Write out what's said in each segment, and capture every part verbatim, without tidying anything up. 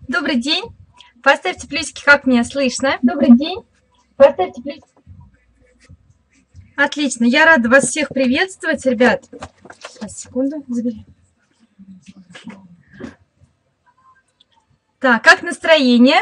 Добрый день. Поставьте плюсики, как меня слышно. Добрый день. Поставьте плюсики. Отлично. Я рада вас всех приветствовать, ребят. Сейчас, секунду, забери. Так, как настроение?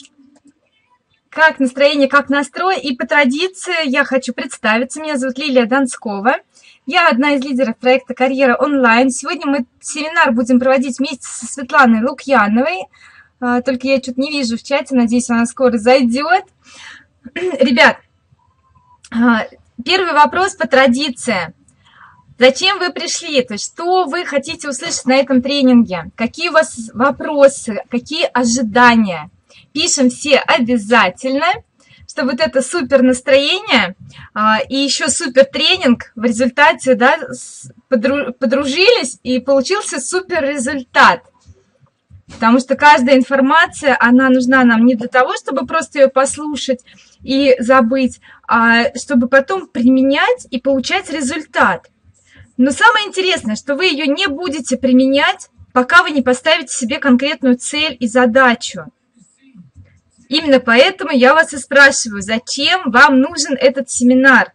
Как настроение, как настрой? И по традиции я хочу представиться. Меня зовут Лилия Донскова. Я одна из лидеров проекта «Карьера онлайн». Сегодня мы семинар будем проводить вместе со Светланой Лукьяновой. Только я что-то не вижу в чате, надеюсь, она скоро зайдет. Ребят, первый вопрос по традиции. Зачем вы пришли? То есть, что вы хотите услышать на этом тренинге? Какие у вас вопросы? Какие ожидания? Пишем все обязательно, чтобы вот это супер настроение а, и еще супер тренинг в результате, да, подружились и получился супер результат. Потому что каждая информация, она нужна нам не для того, чтобы просто ее послушать и забыть, а чтобы потом применять и получать результат. Но самое интересное, что вы ее не будете применять, пока вы не поставите себе конкретную цель и задачу. Именно поэтому я вас и спрашиваю, зачем вам нужен этот семинар?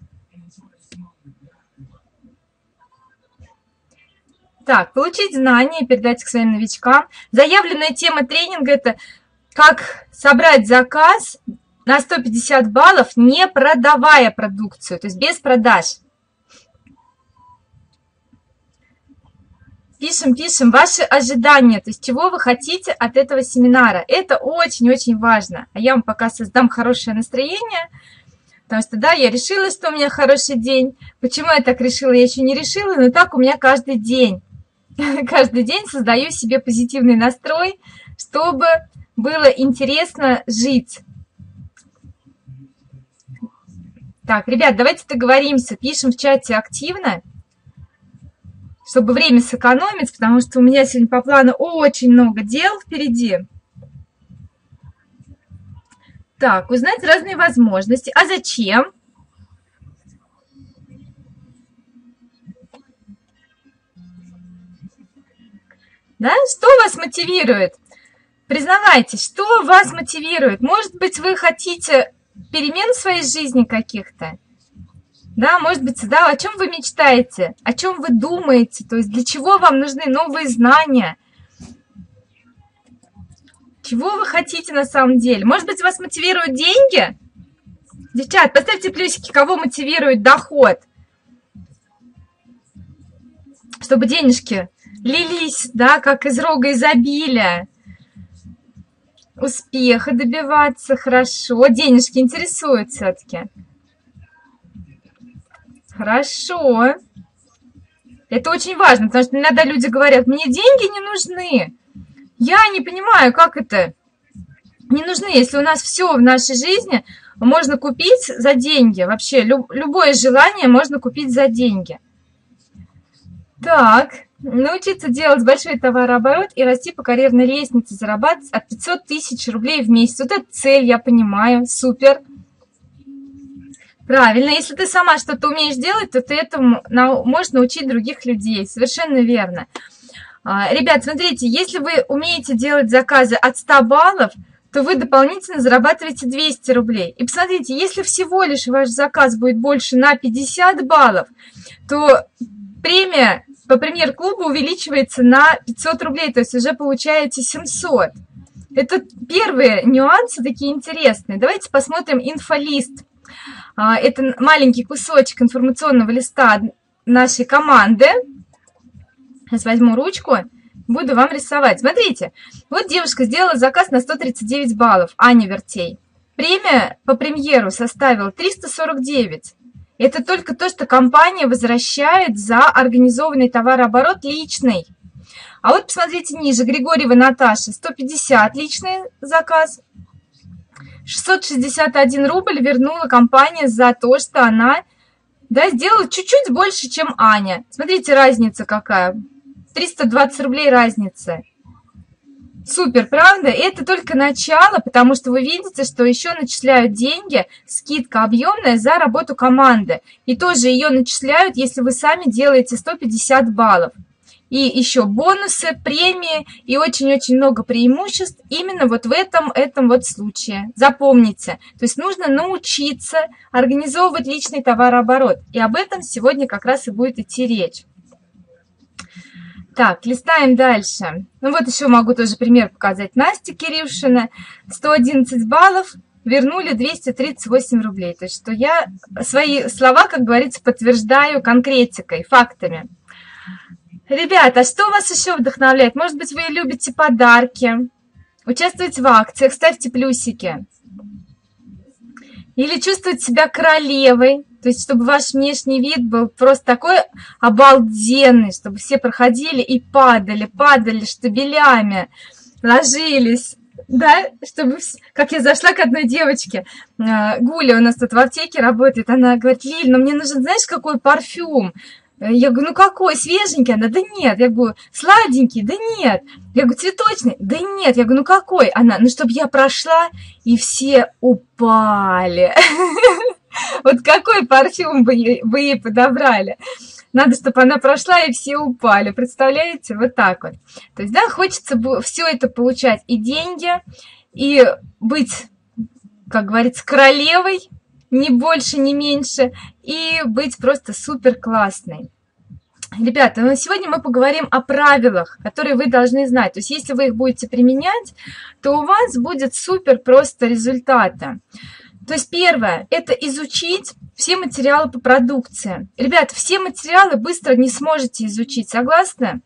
Так, получить знания и передать к своим новичкам. Заявленная тема тренинга – это как собрать заказ на сто пятьдесят баллов, не продавая продукцию, то есть без продаж. Пишем, пишем ваши ожидания, то есть чего вы хотите от этого семинара. Это очень-очень важно. А я вам пока создам хорошее настроение, потому что, да, я решила, что у меня хороший день. Почему я так решила, я еще не решила, но так у меня каждый день. Каждый день создаю себе позитивный настрой, чтобы было интересно жить. Так, ребят, давайте договоримся, пишем в чате активно, чтобы время сэкономить, потому что у меня сегодня по плану очень много дел впереди. Так, узнать разные возможности. А зачем? Да? Что вас мотивирует? Признавайтесь, что вас мотивирует? Может быть, вы хотите перемен в своей жизни каких-то? Да, может быть, да, о чем вы мечтаете? О чем вы думаете? То есть для чего вам нужны новые знания? Чего вы хотите на самом деле? Может быть, вас мотивируют деньги? Девчат, поставьте плюсики, кого мотивирует доход. Чтобы денежки лились, да, как из рога изобилия. Успеха добиваться, хорошо. Денежки интересуют все-таки. Хорошо. Это очень важно, потому что иногда люди говорят, мне деньги не нужны. Я не понимаю, как это не нужны, если у нас все в нашей жизни можно купить за деньги. Вообще, люб, любое желание можно купить за деньги. Так. Научиться делать большой товарооборот и расти по карьерной лестнице, зарабатывать от пятисот тысяч рублей в месяц. Вот это цель, я понимаю, супер. Правильно, если ты сама что-то умеешь делать, то ты этому можешь научить других людей. Совершенно верно. Ребят, смотрите, если вы умеете делать заказы от ста баллов, то вы дополнительно зарабатываете двести рублей. И посмотрите, если всего лишь ваш заказ будет больше на пятьдесят баллов, то премия по премьер-клубу увеличивается на пятьсот рублей, то есть уже получаете семьсот. Это первые нюансы такие интересные. Давайте посмотрим инфолист. Это маленький кусочек информационного листа нашей команды. Сейчас возьму ручку, буду вам рисовать. Смотрите, вот девушка сделала заказ на сто тридцать девять баллов, Аня Вертей. Премия по премьеру составила триста сорок девять. Это только то, что компания возвращает за организованный товарооборот личный. А вот посмотрите ниже, Григорьева Наташа, сто пятьдесят личный заказ. шестьсот шестьдесят один рубль вернула компания за то, что она, да, сделала чуть-чуть больше, чем Аня. Смотрите, разница какая. триста двадцать рублей разница. Супер, правда? И это только начало, потому что вы видите, что еще начисляют деньги, скидка объемная за работу команды. И тоже ее начисляют, если вы сами делаете сто пятьдесят баллов. и еще бонусы, премии и очень-очень много преимуществ именно вот в этом, этом вот случае. Запомните, то есть нужно научиться организовывать личный товарооборот, и об этом сегодня как раз и будет идти речь. Так, листаем дальше. Ну вот еще могу тоже пример показать. Настя Кирюшина, сто одиннадцать баллов, вернули двести тридцать восемь рублей. То есть, что я свои слова, как говорится, подтверждаю конкретикой, фактами. Ребята, а что вас еще вдохновляет? Может быть, вы любите подарки, участвовать в акциях, ставьте плюсики. Или чувствовать себя королевой, то есть, чтобы ваш внешний вид был просто такой обалденный, чтобы все проходили и падали, падали штабелями, ложились, да, чтобы, как я зашла к одной девочке, Гуля у нас тут в аптеке работает, она говорит: Лиль, ну мне нужен, знаешь, какой парфюм? Я говорю: ну какой, свеженький? Она: да нет. Я говорю: сладенький? Да нет. Я говорю: цветочный? Да нет. Я говорю: ну какой? Она: ну чтобы я прошла и все упали. Вот какой парфюм вы ей подобрали? Надо, чтобы она прошла и все упали. Представляете? Вот так вот. То есть, да, хочется все это получать, и деньги, и быть, как говорится, королевой, ни больше, ни меньше, и быть просто супер классной. Ребята, ну сегодня мы поговорим о правилах, которые вы должны знать. То есть, если вы их будете применять, то у вас будет супер просто результаты. То есть, первое, это изучить все материалы по продукции. Ребята, все материалы быстро не сможете изучить, согласны?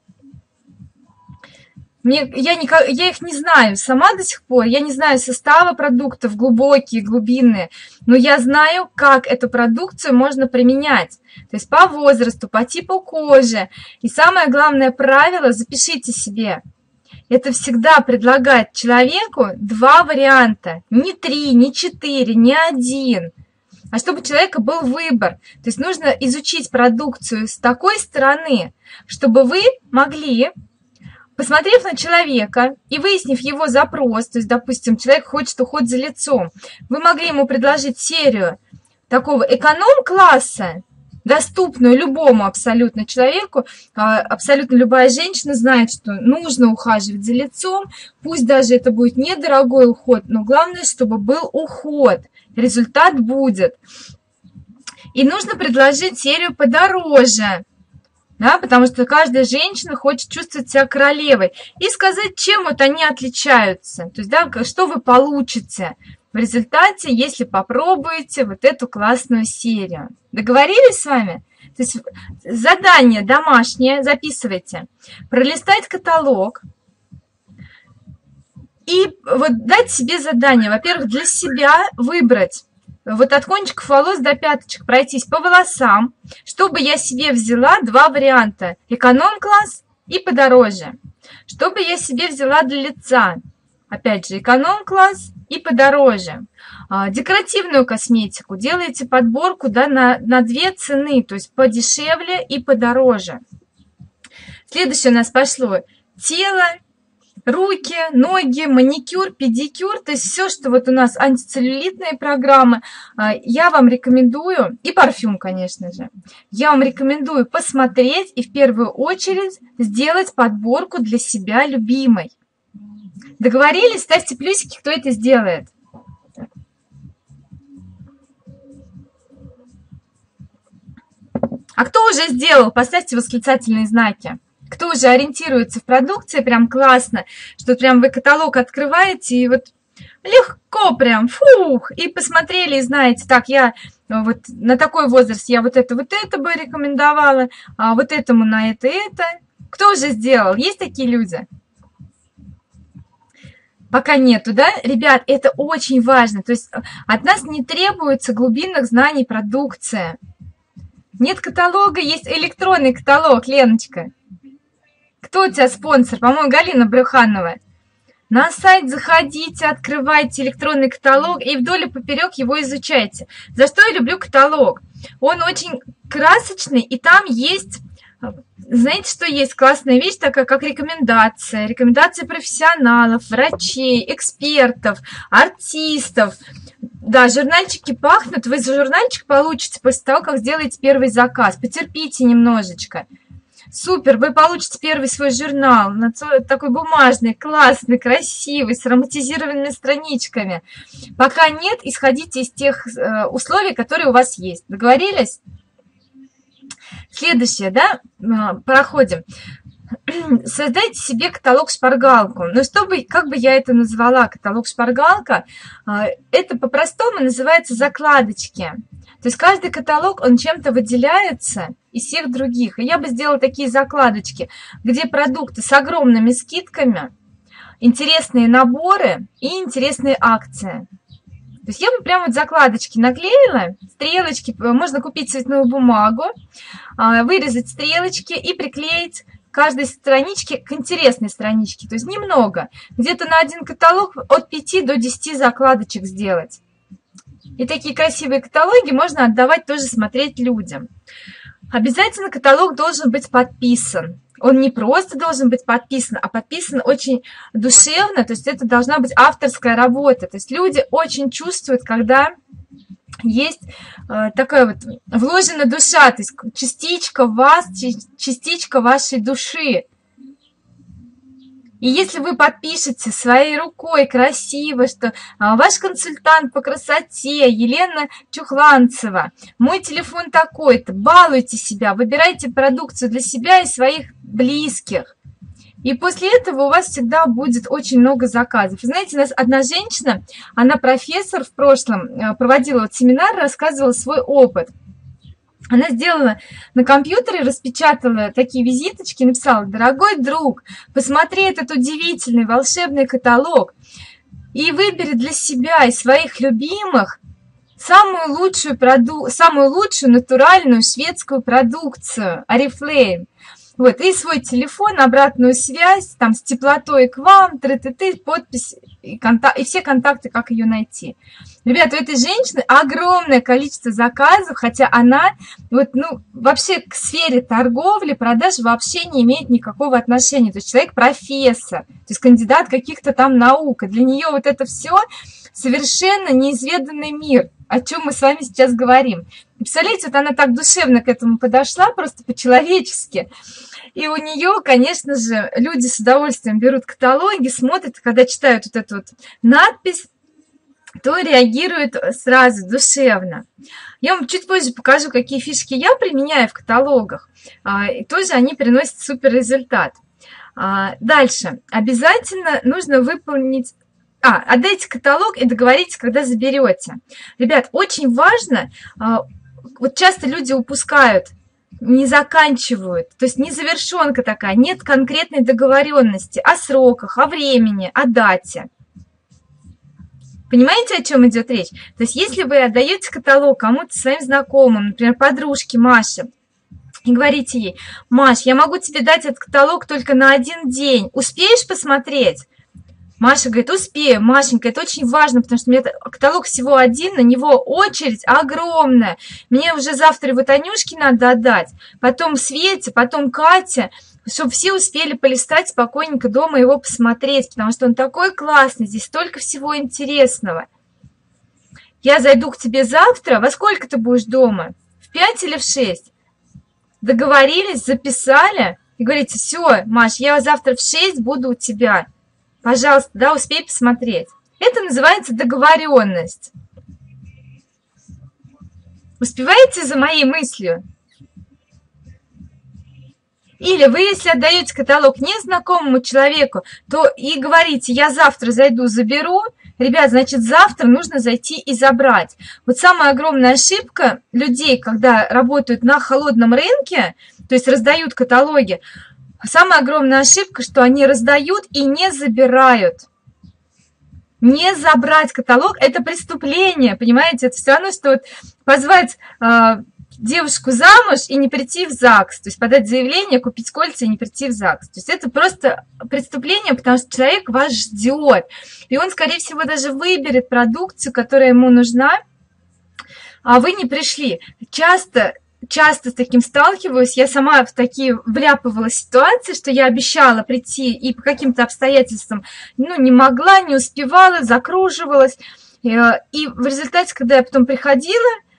Мне, я, не, я их не знаю сама до сих пор, я не знаю состава продуктов, глубокие, глубинные, но я знаю, как эту продукцию можно применять. То есть по возрасту, по типу кожи. И самое главное правило, запишите себе, это всегда предлагать человеку два варианта, не три, не четыре, не один, а чтобы у человека был выбор. То есть нужно изучить продукцию с такой стороны, чтобы вы могли, посмотрев на человека и выяснив его запрос, то есть, допустим, человек хочет уход за лицом, вы могли ему предложить серию такого эконом-класса, доступную любому абсолютно человеку. Абсолютно любая женщина знает, что нужно ухаживать за лицом, пусть даже это будет недорогой уход, но главное, чтобы был уход, результат будет. И нужно предложить серию подороже, да, потому что каждая женщина хочет чувствовать себя королевой. И сказать, чем вот они отличаются. То есть, да, что вы получите в результате, если попробуете вот эту классную серию. Договорились с вами? То есть задание домашнее, записывайте. Пролистать каталог. И вот дать себе задание. Во-первых, для себя выбрать. Вот от кончиков волос до пяточек пройтись по волосам, чтобы я себе взяла два варианта. Эконом-класс и подороже. Чтобы я себе взяла для лица. Опять же, эконом-класс и подороже. А, декоративную косметику. Делаете подборку, да, на, на две цены. То есть подешевле и подороже. Следующее у нас пошло тело. Руки, ноги, маникюр, педикюр, то есть все, что вот у нас антицеллюлитные программы, я вам рекомендую, и парфюм, конечно же, я вам рекомендую посмотреть и в первую очередь сделать подборку для себя любимой. Договорились? Ставьте плюсики, кто это сделает. А кто уже сделал? Поставьте восклицательные знаки. Кто уже ориентируется в продукции, прям классно, что прям вы каталог открываете и вот легко прям, фух, и посмотрели, и знаете, так, я вот на такой возраст, я вот это, вот это бы рекомендовала, а вот этому на это, это. Кто уже сделал? Есть такие люди? Пока нету, да? Ребят, это очень важно, то есть от нас не требуется глубинных знаний продукции. Нет каталога, есть электронный каталог, Леночка. Кто у тебя спонсор? По-моему, Галина Брюханова. На сайт заходите, открывайте электронный каталог и вдоль и поперек его изучайте. За что я люблю каталог? Он очень красочный, и там есть, знаете, что есть классная вещь, такая как рекомендация. Рекомендации профессионалов, врачей, экспертов, артистов. Да, журнальчики пахнут. Вы журнальчик получите после того, как сделаете первый заказ. Потерпите немножечко. Супер, вы получите первый свой журнал, такой бумажный, классный, красивый, с ароматизированными страничками. Пока нет, исходите из тех условий, которые у вас есть. Договорились? Следующее, да, проходим. Создайте себе каталог-шпаргалку. Но чтобы, как бы я это назвала, каталог-шпаргалка, это по-простому называется закладочки. То есть каждый каталог, он чем-то выделяется из всех других. И я бы сделала такие закладочки, где продукты с огромными скидками, интересные наборы и интересные акции. То есть я бы прямо вот закладочки наклеила, стрелочки, можно купить цветную бумагу, вырезать стрелочки и приклеить к каждой страничке к интересной страничке. То есть немного, где-то на один каталог от пяти до десяти закладочек сделать. И такие красивые каталоги можно отдавать тоже смотреть людям. Обязательно каталог должен быть подписан. Он не просто должен быть подписан, а подписан очень душевно. То есть это должна быть авторская работа. То есть люди очень чувствуют, когда есть э, такая вот вложена душа, то есть частичка вас, частичка вашей души. И если вы подпишете своей рукой красиво, что а, ваш консультант по красоте Елена Чухланцева, мой телефон такой-то, балуйте себя, выбирайте продукцию для себя и своих близких. И после этого у вас всегда будет очень много заказов. Знаете, у нас одна женщина, она профессор в прошлом, проводила вот семинар, рассказывала свой опыт. Она сделала на компьютере, распечатала такие визиточки, написала: дорогой друг, посмотри этот удивительный волшебный каталог и выбери для себя и своих любимых самую лучшую, проду... самую лучшую натуральную шведскую продукцию Oriflame. Вот, и свой телефон, обратную связь, там, с теплотой к вам, ты-ты-ты, подпись и, контак... и все контакты, как ее найти. Ребята, у этой женщины огромное количество заказов, хотя она вот, ну, вообще к сфере торговли, продаж вообще не имеет никакого отношения. То есть человек профессор, то есть кандидат каких-то там наук. И для нее вот это все совершенно неизведанный мир, о чем мы с вами сейчас говорим. И представляете, вот она так душевно к этому подошла, просто по-человечески. И у нее, конечно же, люди с удовольствием берут каталоги, смотрят, когда читают вот эту вот надпись, то реагируют сразу душевно. Я вам чуть позже покажу, какие фишки я применяю в каталогах. И тоже они приносят супер результат. Дальше. Обязательно нужно выполнить... А, отдайте каталог и договоритесь, когда заберете. Ребят, очень важно, вот часто люди упускают, не заканчивают, то есть незавершенка такая, нет конкретной договоренности о сроках, о времени, о дате. Понимаете, о чем идет речь? То есть если вы отдаете каталог кому-то своим знакомым, например, подружке Маше, и говорите ей: Маш, я могу тебе дать этот каталог только на один день, успеешь посмотреть? Маша говорит: успею. Машенька, это очень важно, потому что у меня каталог всего один, на него очередь огромная. Мне уже завтра вот Анюшке надо отдать, потом Свете, потом Кате, чтобы все успели полистать спокойненько дома его посмотреть, потому что он такой классный, здесь столько всего интересного. Я зайду к тебе завтра, во сколько ты будешь дома? В пять или в шесть? Договорились, записали и говорите: все, Маш, я завтра в шесть буду у тебя. Пожалуйста, да, успей посмотреть. Это называется договоренность. Успеваете за моей мыслью? Или вы, если отдаете каталог незнакомому человеку, то и говорите: я завтра зайду, заберу. Ребят, значит, завтра нужно зайти и забрать. Вот самая огромная ошибка людей, когда работают на холодном рынке, то есть раздают каталоги, самая огромная ошибка, что они раздают и не забирают. Не забрать каталог – это преступление, понимаете? Это все равно, что вот позвать э, девушку замуж и не прийти в ЗАГС. То есть подать заявление, купить кольца и не прийти в ЗАГС. То есть это просто преступление, потому что человек вас ждет. И он, скорее всего, даже выберет продукцию, которая ему нужна, а вы не пришли. Часто... Часто с таким сталкиваюсь, я сама в такие вляпывала ситуации, что я обещала прийти и по каким-то обстоятельствам, ну, не могла, не успевала, закруживалась. И в результате, когда я потом приходила,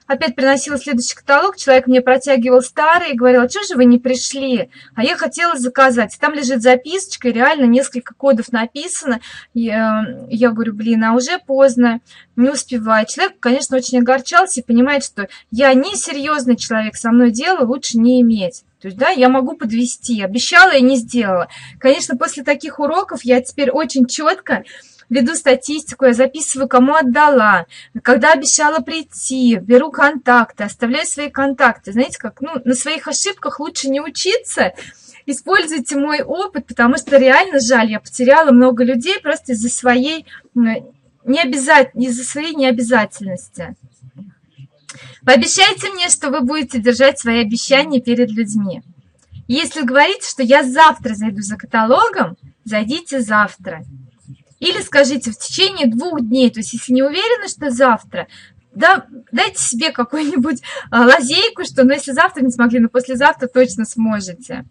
опять приносила следующий каталог, человек мне протягивал старый и говорил: а что же вы не пришли? А я хотела заказать. Там лежит записочка, и реально несколько кодов написано. Я, я говорю: блин, а уже поздно, не успеваю. Человек, конечно, очень огорчался и понимает, что я не серьезный человек, со мной дело лучше не иметь. То есть, да, я могу подвести. Обещала и не сделала. Конечно, после таких уроков я теперь очень четко веду статистику, я записываю, кому отдала, когда обещала прийти, беру контакты, оставляю свои контакты. Знаете, как, ну, на своих ошибках лучше не учиться. Используйте мой опыт, потому что реально жаль, я потеряла много людей просто из-за своей, необяза... из-за своей необязательности. Пообещайте мне, что вы будете держать свои обещания перед людьми. Если говорите, что я завтра зайду за каталогом, зайдите завтра. Или скажите в течение двух дней, то есть если не уверены, что завтра, да, дайте себе какую-нибудь а, лазейку, что ну, если завтра не смогли, но послезавтра точно сможете.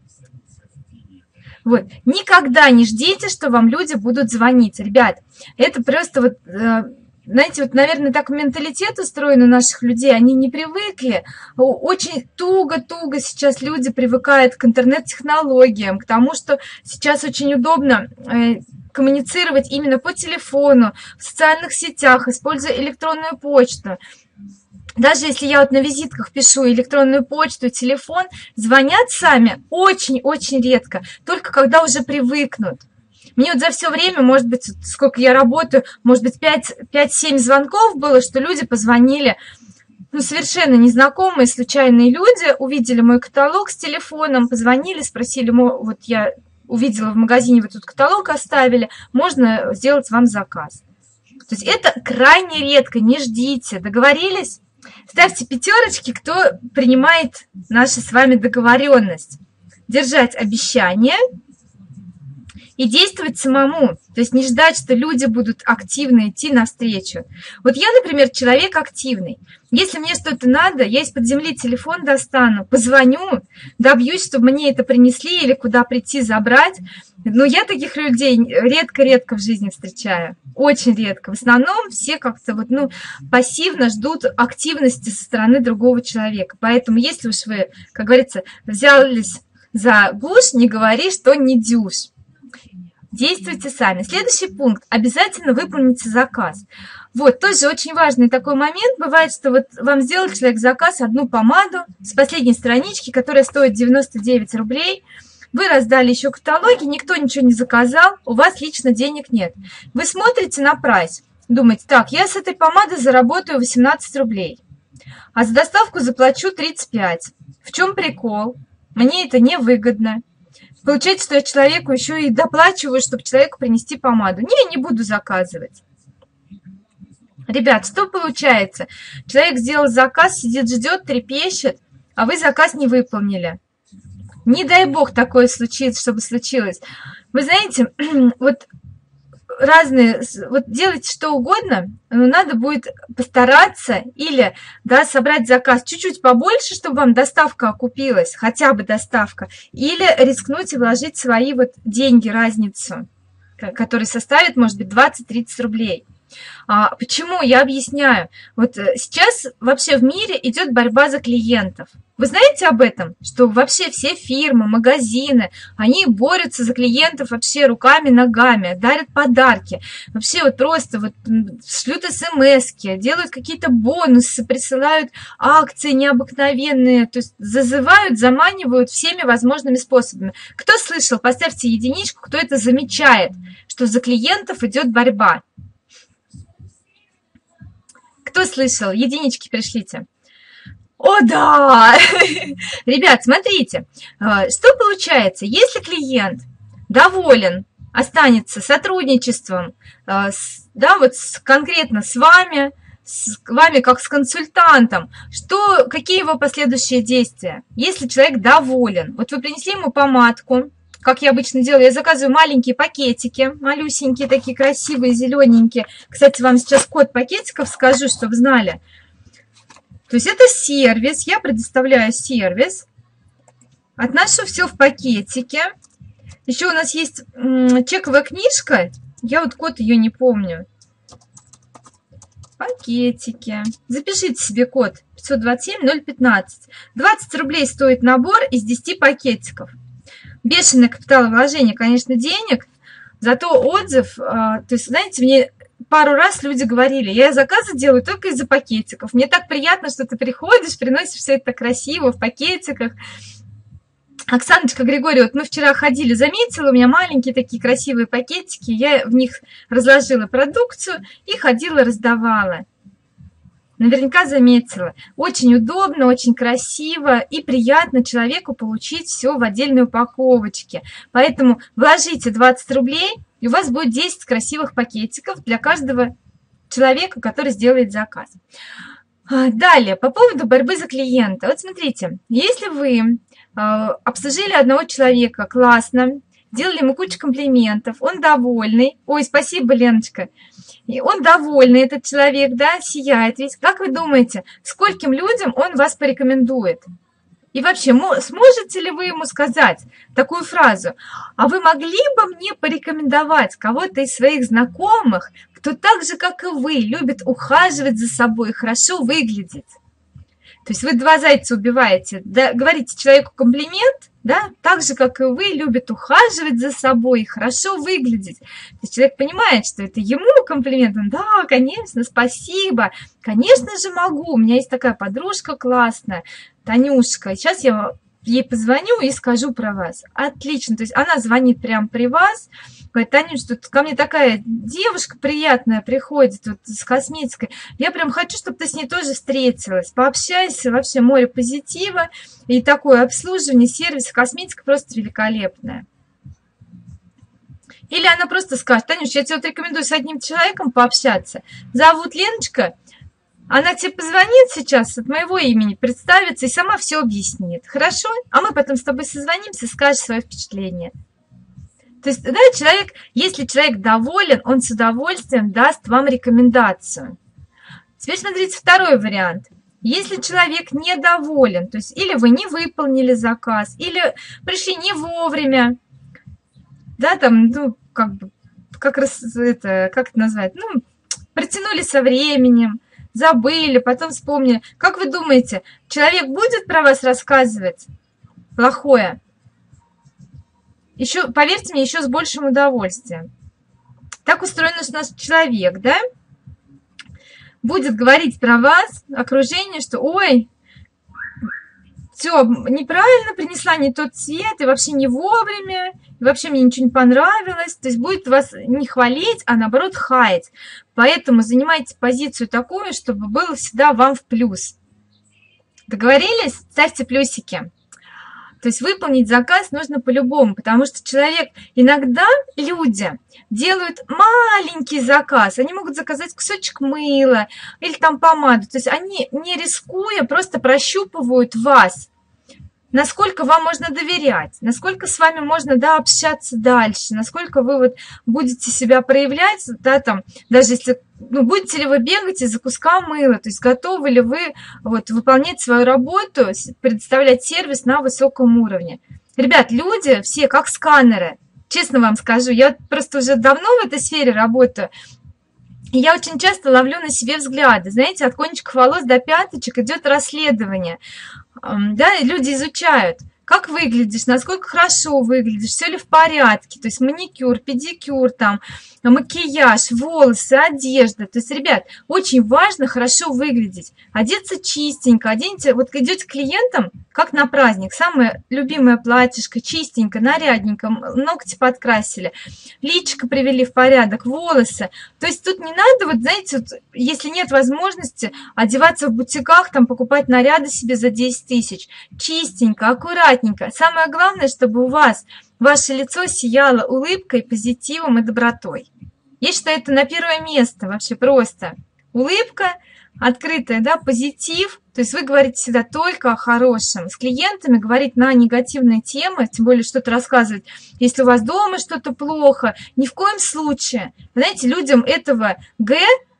Вот. Никогда не ждите, что вам люди будут звонить. Ребят, это просто вот... Знаете, вот, наверное, так менталитет устроен у наших людей, они не привыкли. Очень туго-туго сейчас люди привыкают к интернет-технологиям, к тому, что сейчас очень удобно коммуницировать именно по телефону, в социальных сетях, используя электронную почту. Даже если я вот на визитках пишу электронную почту, телефон, звонят сами очень-очень редко, только когда уже привыкнут. Мне вот за все время, может быть, сколько я работаю, может быть, пять-семь звонков было, что люди позвонили, ну, совершенно незнакомые, случайные люди, увидели мой каталог с телефоном, позвонили, спросили, вот я увидела в магазине, вы тут каталог оставили, можно сделать вам заказ. То есть это крайне редко, не ждите, договорились? Ставьте пятерочки, кто принимает нашу с вами договоренность. Держать обещания и действовать самому. То есть не ждать, что люди будут активно идти навстречу. Вот я, например, человек активный. Если мне что-то надо, я из-под земли телефон достану, позвоню, добьюсь, чтобы мне это принесли или куда прийти забрать. Но я таких людей редко-редко в жизни встречаю. Очень редко. В основном все как-то вот, ну, пассивно ждут активности со стороны другого человека. Поэтому если уж вы, как говорится, взялись за гусь, не говори, что не дюжь. Действуйте сами. Следующий пункт. Обязательно выполните заказ. Вот, тоже очень важный такой момент. Бывает, что вот вам сделал человек заказ, одну помаду с последней странички, которая стоит девяносто девять рублей. Вы раздали еще каталоги, никто ничего не заказал, у вас лично денег нет. Вы смотрите на прайс, думаете: так, я с этой помадой заработаю восемнадцать рублей, а за доставку заплачу тридцать пять. В чем прикол? Мне это невыгодно. Получается, что я человеку еще и доплачиваю, чтобы человеку принести помаду. Не, не буду заказывать. Ребят, что получается? Человек сделал заказ, сидит, ждет, трепещет, а вы заказ не выполнили. Не дай бог такое случится, чтобы случилось. Вы знаете, вот разные, вот делайте что угодно, но надо будет постараться или, да, собрать заказ чуть-чуть побольше, чтобы вам доставка окупилась, хотя бы доставка, или рискнуть и вложить свои вот деньги, разницу, которая составит, может быть, двадцать-тридцать рублей. А почему? Я объясняю. Вот сейчас вообще в мире идет борьба за клиентов. Вы знаете об этом? Что вообще все фирмы, магазины, они борются за клиентов вообще руками, ногами, дарят подарки. Вообще вот просто вот шлют смс-ки, делают какие-то бонусы, присылают акции необыкновенные, то есть зазывают, заманивают всеми возможными способами. Кто слышал? Поставьте единичку, кто это замечает, что за клиентов идет борьба. Кто слышал? Единички пришлите. О, да! Ребят, смотрите, что получается, если клиент доволен, останется сотрудничеством, да, вот конкретно с вами, с вами как с консультантом, что, какие его последующие действия? Если человек доволен, вот вы принесли ему помадку, как я обычно делаю, я заказываю маленькие пакетики, малюсенькие, такие красивые, зелененькие. Кстати, вам сейчас код пакетиков скажу, чтобы знали. То есть это сервис, я предоставляю сервис, отношу все в пакетике. Еще у нас есть чековая книжка, я вот код ее не помню. Пакетики. Запишите себе код пятьсот двадцать семь ноль пятнадцать. двадцать рублей стоит набор из десяти пакетиков. Бешеное капиталовложение, конечно, денег, зато отзыв, то есть, знаете, мне пару раз люди говорили, я заказы делаю только из-за пакетиков. Мне так приятно, что ты приходишь, приносишь все это красиво в пакетиках. Оксаночка Григорьева, вот мы вчера ходили, заметила, у меня маленькие такие красивые пакетики, я в них разложила продукцию и ходила, раздавала. Наверняка заметила. Очень удобно, очень красиво и приятно человеку получить все в отдельной упаковочке. Поэтому вложите двадцать рублей, и у вас будет десять красивых пакетиков для каждого человека, который сделает заказ. Далее, по поводу борьбы за клиента. Вот смотрите, если вы обслужили одного человека классно, делали ему кучу комплиментов, он довольный. Ой, спасибо, Леночка. И он довольный, этот человек, да, сияет. Ведь как вы думаете, скольким людям он вас порекомендует? И вообще, сможете ли вы ему сказать такую фразу? А вы могли бы мне порекомендовать кого-то из своих знакомых, кто так же, как и вы, любит ухаживать за собой и хорошо выглядеть? То есть вы два зайца убиваете, да, говорите человеку комплимент, да, так же, как и вы, любит ухаживать за собой и хорошо выглядеть. То есть человек понимает, что это ему комплимент, он, да, конечно, спасибо, конечно же могу, у меня есть такая подружка классная, Танюшка, сейчас я ей позвоню и скажу про вас. Отлично, то есть она звонит прямо при вас, говорит, Танюш, тут ко мне такая девушка приятная приходит вот, с косметикой, я прям хочу, чтобы ты с ней тоже встретилась, пообщайся, вообще море позитива, и такое обслуживание, сервис, косметика просто великолепная. Или она просто скажет, Танюш, я тебе вот рекомендую с одним человеком пообщаться, зовут Леночка, она тебе позвонит сейчас от моего имени, представится и сама все объяснит. Хорошо? А мы потом с тобой созвонимся, скажешь свое впечатление. То есть, да, человек, если человек доволен, он с удовольствием даст вам рекомендацию. Теперь смотрите второй вариант. Если человек недоволен, то есть или вы не выполнили заказ, или пришли не вовремя, да, там, ну, как бы, как, раз, это, как это назвать, ну, протянули со временем, забыли, потом вспомнили. Как вы думаете, человек будет про вас рассказывать плохое? Еще, поверьте мне, еще с большим удовольствием. Так устроен наш человек, да? Будет говорить про вас окружение, что ой, все, неправильно принесла не тот цвет, и вообще не вовремя, и вообще мне ничего не понравилось. То есть будет вас не хвалить, а наоборот хаять. Поэтому занимайте позицию такую, чтобы было всегда вам в плюс. Договорились? Ставьте плюсики. То есть выполнить заказ нужно по-любому, потому что человек, иногда люди делают маленький заказ, они могут заказать кусочек мыла или там помаду, то есть они, не рискуя, просто прощупывают вас, насколько вам можно доверять, насколько с вами можно, да, общаться дальше, насколько вы вот будете себя проявлять, да, там, даже если, ну, будете ли вы бегать из-за куска мыла, то есть готовы ли вы вот выполнять свою работу, предоставлять сервис на высоком уровне. Ребят, люди все как сканеры, честно вам скажу, я просто уже давно в этой сфере работаю, и я очень часто ловлю на себе взгляды, знаете, от кончиков волос до пяточек идет расследование. Да, и люди изучают, как выглядишь, насколько хорошо выглядишь, все ли в порядке, то есть маникюр, педикюр, там, макияж, волосы, одежда. То есть, ребят, очень важно хорошо выглядеть, одеться чистенько, оденьте, вот идете к клиентам, как на праздник, самое любимое платьишко, чистенько, нарядненько, ногти подкрасили, личико привели в порядок, волосы. То есть тут не надо, вот знаете, вот, если нет возможности одеваться в бутиках, там, покупать наряды себе за десять тысяч, чистенько, аккуратненько. Самое главное, чтобы у вас ваше лицо сияло улыбкой, позитивом и добротой. Я считаю, это на первое место вообще просто. Улыбка, открытая, да, позитив. То есть вы говорите всегда только о хорошем. С клиентами говорить на негативные темы, тем более что-то рассказывать, если у вас дома что-то плохо, ни в коем случае. Вы знаете, людям этого Г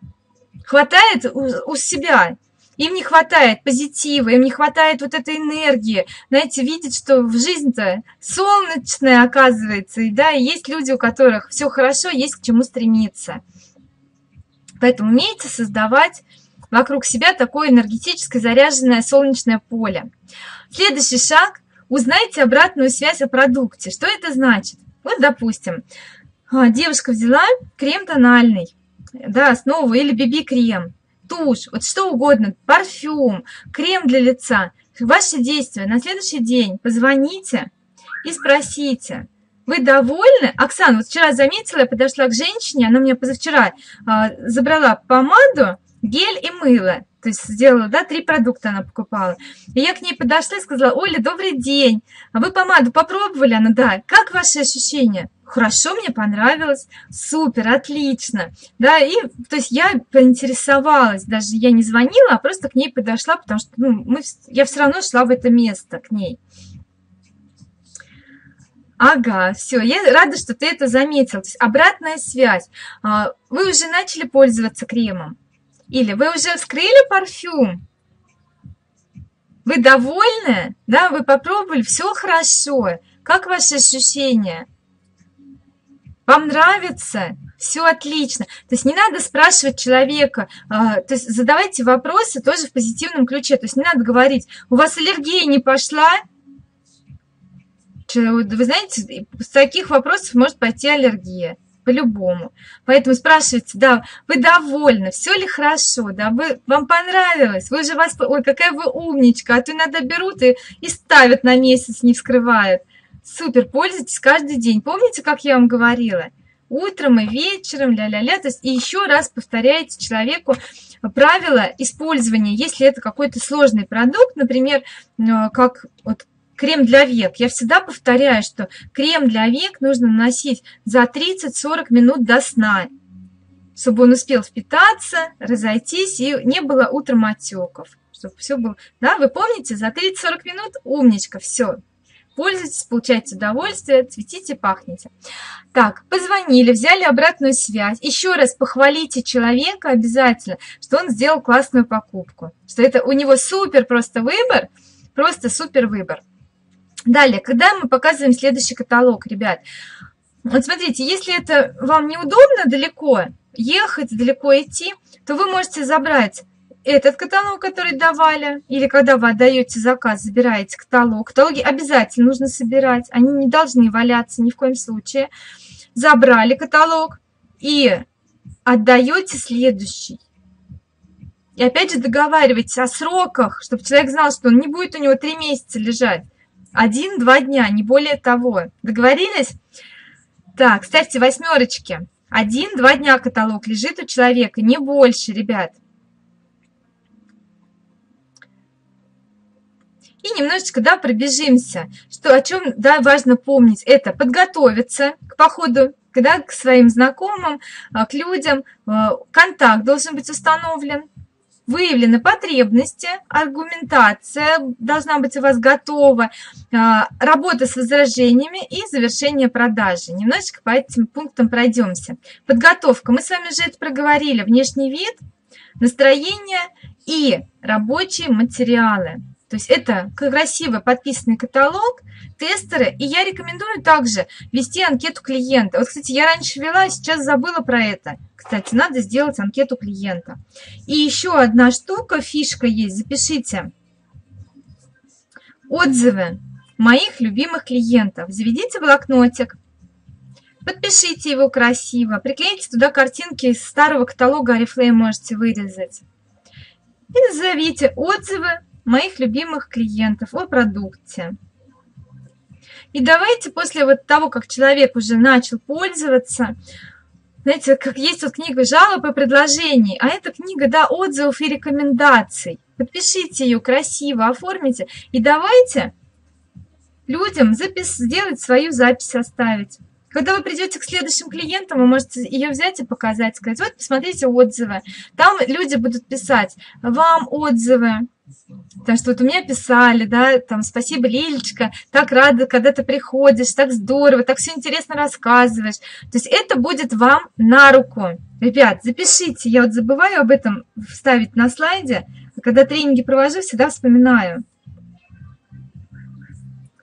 хватает у, у себя. Им не хватает позитива, им не хватает вот этой энергии. Знаете, видеть, что в жизнь-то солнечная оказывается. И да, и есть люди, у которых все хорошо, есть к чему стремиться. Поэтому умейте создавать вокруг себя такое энергетическое заряженное солнечное поле. Следующий шаг. Узнайте обратную связь о продукте. Что это значит? Вот, допустим, девушка взяла крем тональный, да, основу или би би-крем, тушь, вот что угодно, парфюм, крем для лица. Ваши действия. На следующий день позвоните и спросите: вы довольны? Оксана, вот вчера заметила, я подошла к женщине, она мне позавчера а, забрала помаду, гель и мыло. То есть сделала, да, три продукта она покупала. И я к ней подошла и сказала: Оля, добрый день. А вы помаду попробовали? Она: да. Как ваши ощущения? Хорошо, мне понравилось. Супер, отлично. Да, и то есть я поинтересовалась, даже я не звонила, а просто к ней подошла, потому что ну, мы, я все равно шла в это место к ней. Ага, все, я рада, что ты это заметил. То есть обратная связь. Вы уже начали пользоваться кремом? Или вы уже вскрыли парфюм? Вы довольны? Да, вы попробовали? Все хорошо. Как ваши ощущения? Вам нравится? Все отлично. То есть не надо спрашивать человека, то есть задавайте вопросы тоже в позитивном ключе. То есть не надо говорить: у вас аллергия не пошла? Вы знаете, с таких вопросов может пойти аллергия. По-любому. Поэтому спрашивайте: да, вы довольны, все ли хорошо, да, вы, вам понравилось, вы же вас, ой, какая вы умничка, а то иногда берут и, и ставят на месяц, не вскрывают. Супер, пользуйтесь каждый день. Помните, как я вам говорила? Утром и вечером, ля-ля-ля. То есть и еще раз повторяйте человеку правила использования. Если это какой-то сложный продукт, например, как вот крем для век. Я всегда повторяю, что крем для век нужно наносить за тридцать-сорок минут до сна, чтобы он успел впитаться, разойтись и не было утром отеков. Чтобы все было. Да, вы помните, за тридцать-сорок минут умничка, все. Пользуйтесь, получайте удовольствие, цветите, пахните. Так, позвонили, взяли обратную связь. Еще раз похвалите человека обязательно, что он сделал классную покупку. Что это у него супер просто выбор, просто супер выбор. Далее, когда мы показываем следующий каталог, ребят, вот смотрите, если это вам неудобно далеко ехать, далеко идти, то вы можете забрать этот каталог, который давали, или когда вы отдаете заказ, забираете каталог. Каталоги обязательно нужно собирать, они не должны валяться ни в коем случае. Забрали каталог и отдаете следующий. И опять же договаривайтесь о сроках, чтобы человек знал, что он не будет у него три месяца лежать. Один-два дня, не более того. Договорились? Так, ставьте восьмерочки. Один-два дня каталог лежит у человека, не больше, ребят. И немножечко, да, пробежимся. Что, о чем, да, важно помнить. Это подготовиться к походу, да, к своим знакомым, к людям. Контакт должен быть установлен. Выявлены потребности, аргументация должна быть у вас готова, работа с возражениями и завершение продажи. Немножечко по этим пунктам пройдемся. Подготовка. Мы с вами уже это проговорили. Внешний вид, настроение и рабочие материалы. То есть это красиво подписанный каталог, тестеры. И я рекомендую также вести анкету клиента. Вот, кстати, я раньше вела, сейчас забыла про это. Кстати, надо сделать анкету клиента. И еще одна штука, фишка есть, запишите. Отзывы моих любимых клиентов. Заведите блокнотик, подпишите его красиво, приклейте туда картинки из старого каталога Oriflame, можете вырезать. И назовите отзывы моих любимых клиентов о продукте. И давайте после вот того, как человек уже начал пользоваться, знаете, как есть вот книга жалоб и предложений, а это книга, да, отзывов и рекомендаций. Подпишите ее красиво, оформите. И давайте людям запись, сделать свою запись, оставить. Когда вы придете к следующим клиентам, вы можете ее взять и показать, сказать: вот, посмотрите отзывы. Там люди будут писать вам отзывы. Потому что вот у меня писали, да, там: спасибо, Лилечка, так рада, когда ты приходишь, так здорово, так все интересно рассказываешь. То есть это будет вам на руку. Ребят, запишите, я вот забываю об этом вставить на слайде, когда тренинги провожу, всегда вспоминаю.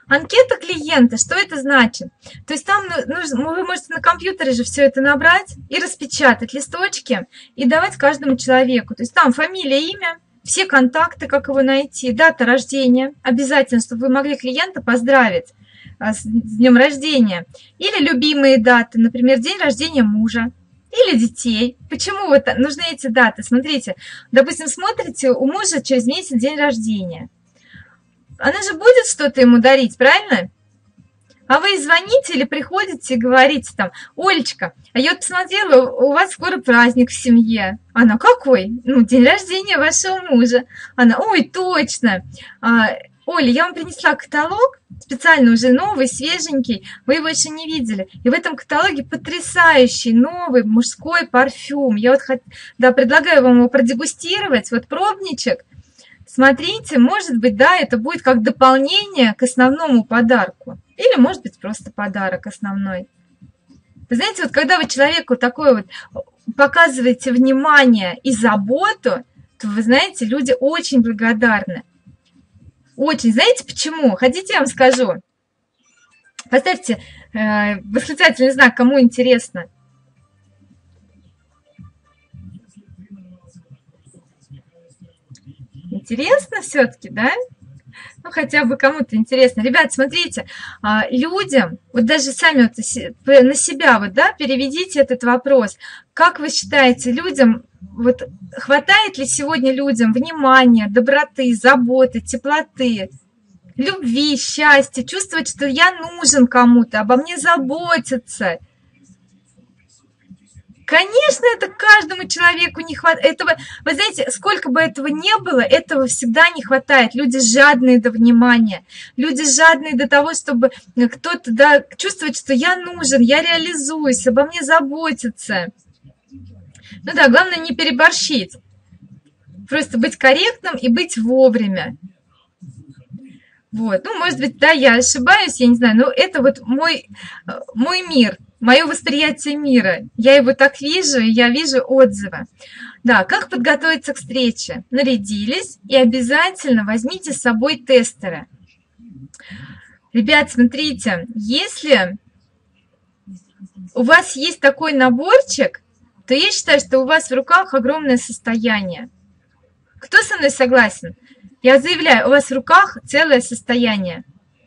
Анкета клиента, что это значит? То есть там нужно, вы можете на компьютере же все это набрать и распечатать листочки и давать каждому человеку. То есть там фамилия, имя, все контакты, как его найти, дата рождения, обязательно, чтобы вы могли клиента поздравить с днем рождения. Или любимые даты, например, день рождения мужа или детей. Почему вот нужны эти даты? Смотрите, допустим, смотрите, у мужа через месяц день рождения. Она же будет что-то ему дарить, правильно? А вы звоните или приходите и говорите там: Олечка, а я вот посмотрела, у вас скоро праздник в семье. Она: какой? Ну, день рождения вашего мужа. Она: ой, точно. А, Оля, я вам принесла каталог, специально уже новый, свеженький, вы его еще не видели. И в этом каталоге потрясающий новый мужской парфюм. Я вот да, предлагаю вам его продегустировать, вот пробничек. Смотрите, может быть, да, это будет как дополнение к основному подарку. Или, может быть, просто подарок основной. Вы знаете, вот когда вы человеку такое вот показываете внимание и заботу, то, вы знаете, люди очень благодарны. Очень. Знаете почему? Хотите, я вам скажу? Поставьте э, восклицательный знак, кому интересно. Интересно все-таки, да? Ну, хотя бы кому-то интересно. Ребят, смотрите, людям, вот даже сами вот на себя вот, да, переведите этот вопрос. Как вы считаете, людям, вот хватает ли сегодня людям внимания, доброты, заботы, теплоты, любви, счастья, чувствовать, что я нужен кому-то, обо мне заботятся? Конечно, это каждому человеку не хватает. Этого, вы знаете, сколько бы этого не было, этого всегда не хватает. Люди жадные до внимания, люди жадные до того, чтобы кто-то, да, чувствовать, что я нужен, я реализуюсь, обо мне заботятся. Ну да, главное не переборщить. Просто быть корректным и быть вовремя. Вот, ну, может быть, да, я ошибаюсь, я не знаю, но это вот мой, мой мир. Мое восприятие мира. Я его так вижу, и я вижу отзывы. Да, как подготовиться к встрече? Нарядились и обязательно возьмите с собой тестеры. Ребят, смотрите, если у вас есть такой наборчик, то я считаю, что у вас в руках огромное состояние. Кто со мной согласен? Я заявляю, у вас в руках целое состояние.